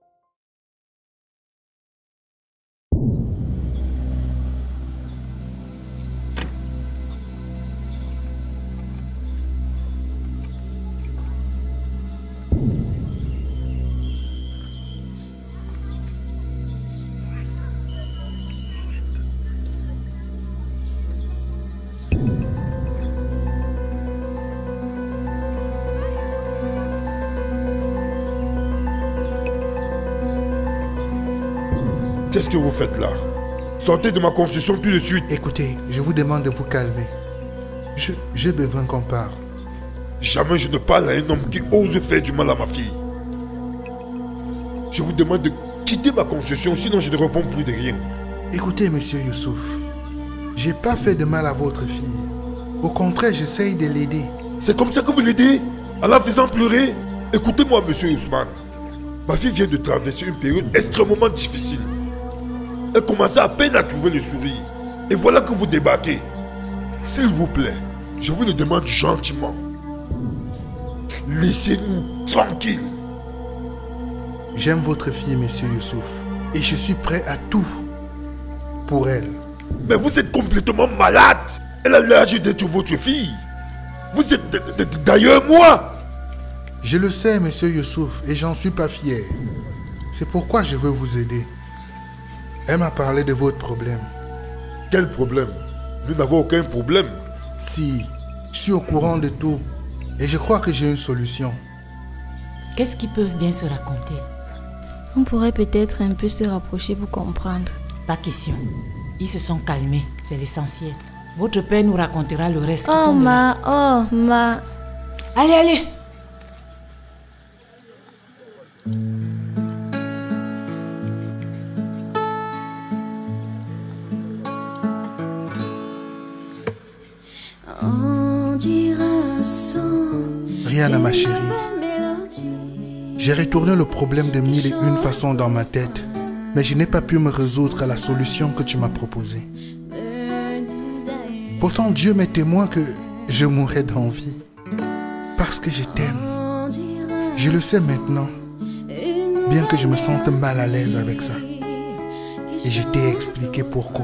Qu'est-ce que vous faites là? Sortez de ma construction tout de suite. Écoutez, je vous demande de vous calmer. Je, j'ai besoin qu'on parle. Jamais je ne parle à un homme qui ose faire du mal à ma fille. Je vous demande de quitter ma construction, sinon je ne réponds plus de rien. Écoutez, monsieur Youssouf, j'ai pas fait de mal à votre fille. Au contraire, j'essaye de l'aider. C'est comme ça que vous l'aidez? En la faisant pleurer? Écoutez-moi, monsieur Ousmane. Ma fille vient de traverser une période extrêmement difficile. Elle commençait à peine à trouver le sourire. Et voilà que vous débarquez. S'il vous plaît, je vous le demande gentiment. Laissez-nous tranquilles. J'aime votre fille, monsieur Youssouf, et je suis prêt à tout pour elle. Mais vous êtes complètement malade. Elle a l'âge d'être votre fille. Vous êtes d'ailleurs moi. Je le sais, monsieur Youssouf, et j'en suis pas fier. C'est pourquoi je veux vous aider. Elle m'a parlé de votre problème. Quel problème? Nous n'avons aucun problème. Si, je suis au courant de tout, et je crois que j'ai une solution. Qu'est-ce qu'ils peuvent bien se raconter? On pourrait peut-être un peu se rapprocher pour comprendre. Pas question. Ils se sont calmés, c'est l'essentiel. Votre père nous racontera le reste. Oh ma, oh ma. Allez, allez. Rihanna, ma chérie, j'ai retourné le problème de mille et une façons dans ma tête, mais je n'ai pas pu me résoudre à la solution que tu m'as proposée. Pourtant, Dieu m'est témoin que je mourrais d'envie, parce que je t'aime. Je le sais maintenant, bien que je me sente mal à l'aise avec ça. Et je t'ai expliqué pourquoi.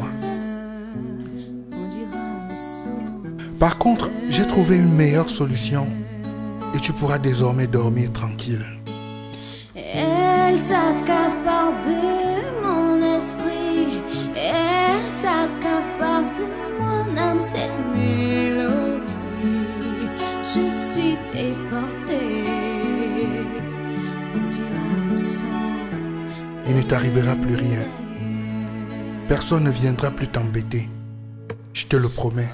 Par contre, j'ai trouvé une meilleure solution et tu pourras désormais dormir tranquille. Elle s'accapare de mon esprit, elle s'accapare de mon âme, cette mélodie. Je suis déportée. On dira le sang. Il ne t'arrivera plus rien. Personne ne viendra plus t'embêter. Je te le promets.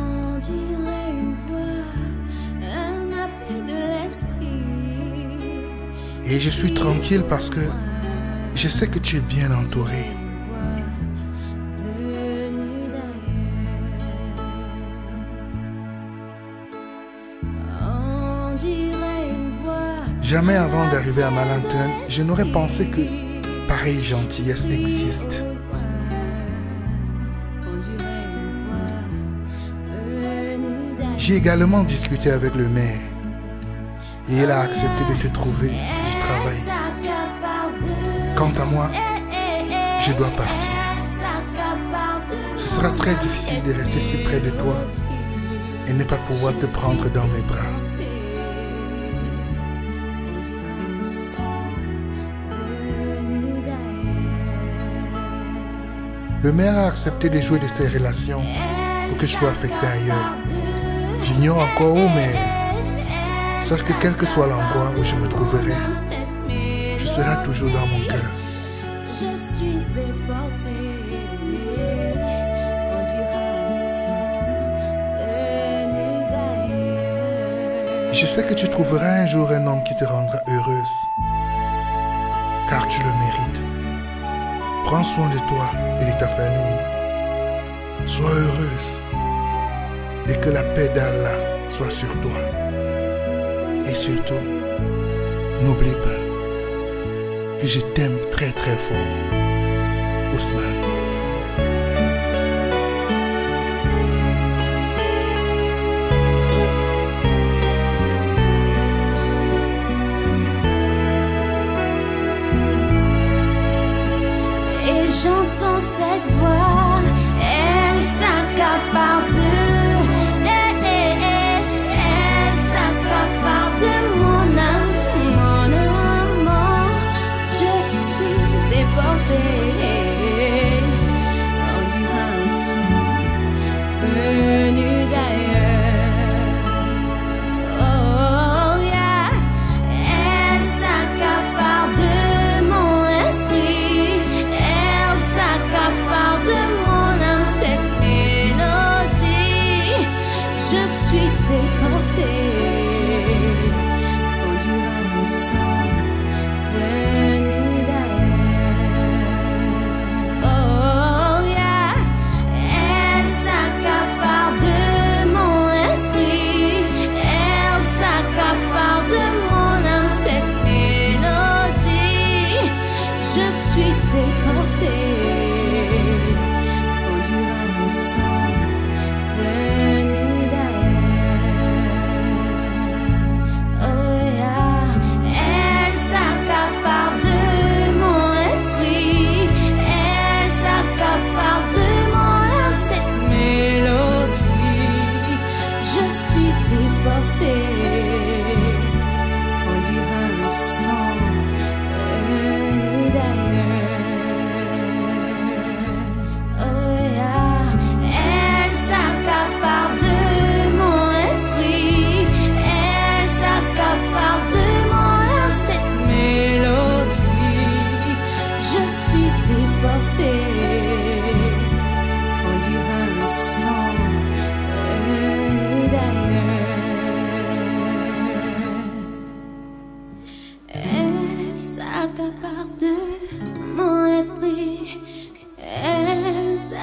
Et je suis tranquille parce que je sais que tu es bien entouré. Jamais avant d'arriver à Malantin, je n'aurais pensé que pareille gentillesse existe. J'ai également discuté avec le maire et il a accepté de te trouver du travail. Quant à moi, je dois partir. Ce sera très difficile de rester si près de toi et ne pas pouvoir te prendre dans mes bras. Le maire a accepté de jouer de ses relations pour que je sois affecté ailleurs. J'ignore encore où, mais sache que quel que soit l'endroit où je me trouverai, tu seras toujours dans mon cœur. Je suis déportée. On dira le sang. Je sais que tu trouveras un jour un homme qui te rendra heureuse, car tu le mérites. Prends soin de toi et de ta famille. Sois heureuse et que la paix d'Allah soit sur toi. Et surtout, n'oublie pas que je t'aime très très fort, Ousmane. Et j'entends cette voix, elle s'accapare de, eh, eh, eh, elle s'accapare de mon âme, mon amour, je suis déportée.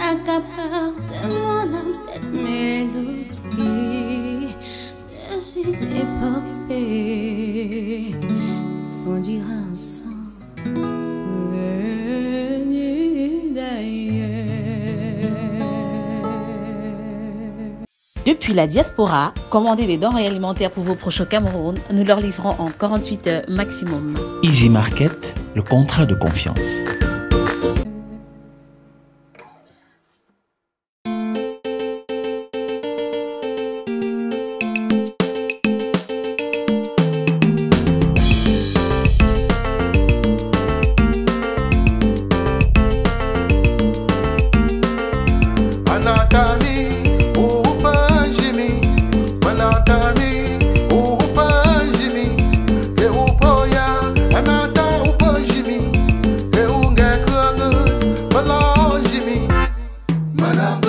s'accapare de mon âme cette mélodie. Je suis déportée, on dira un sens venu d'ailleurs. Depuis la diaspora, commandez des denrées alimentaires pour vos proches au Cameroun. Nous leur livrons en quarante-huit heures maximum. Easy Market, le contrat de confiance. Madame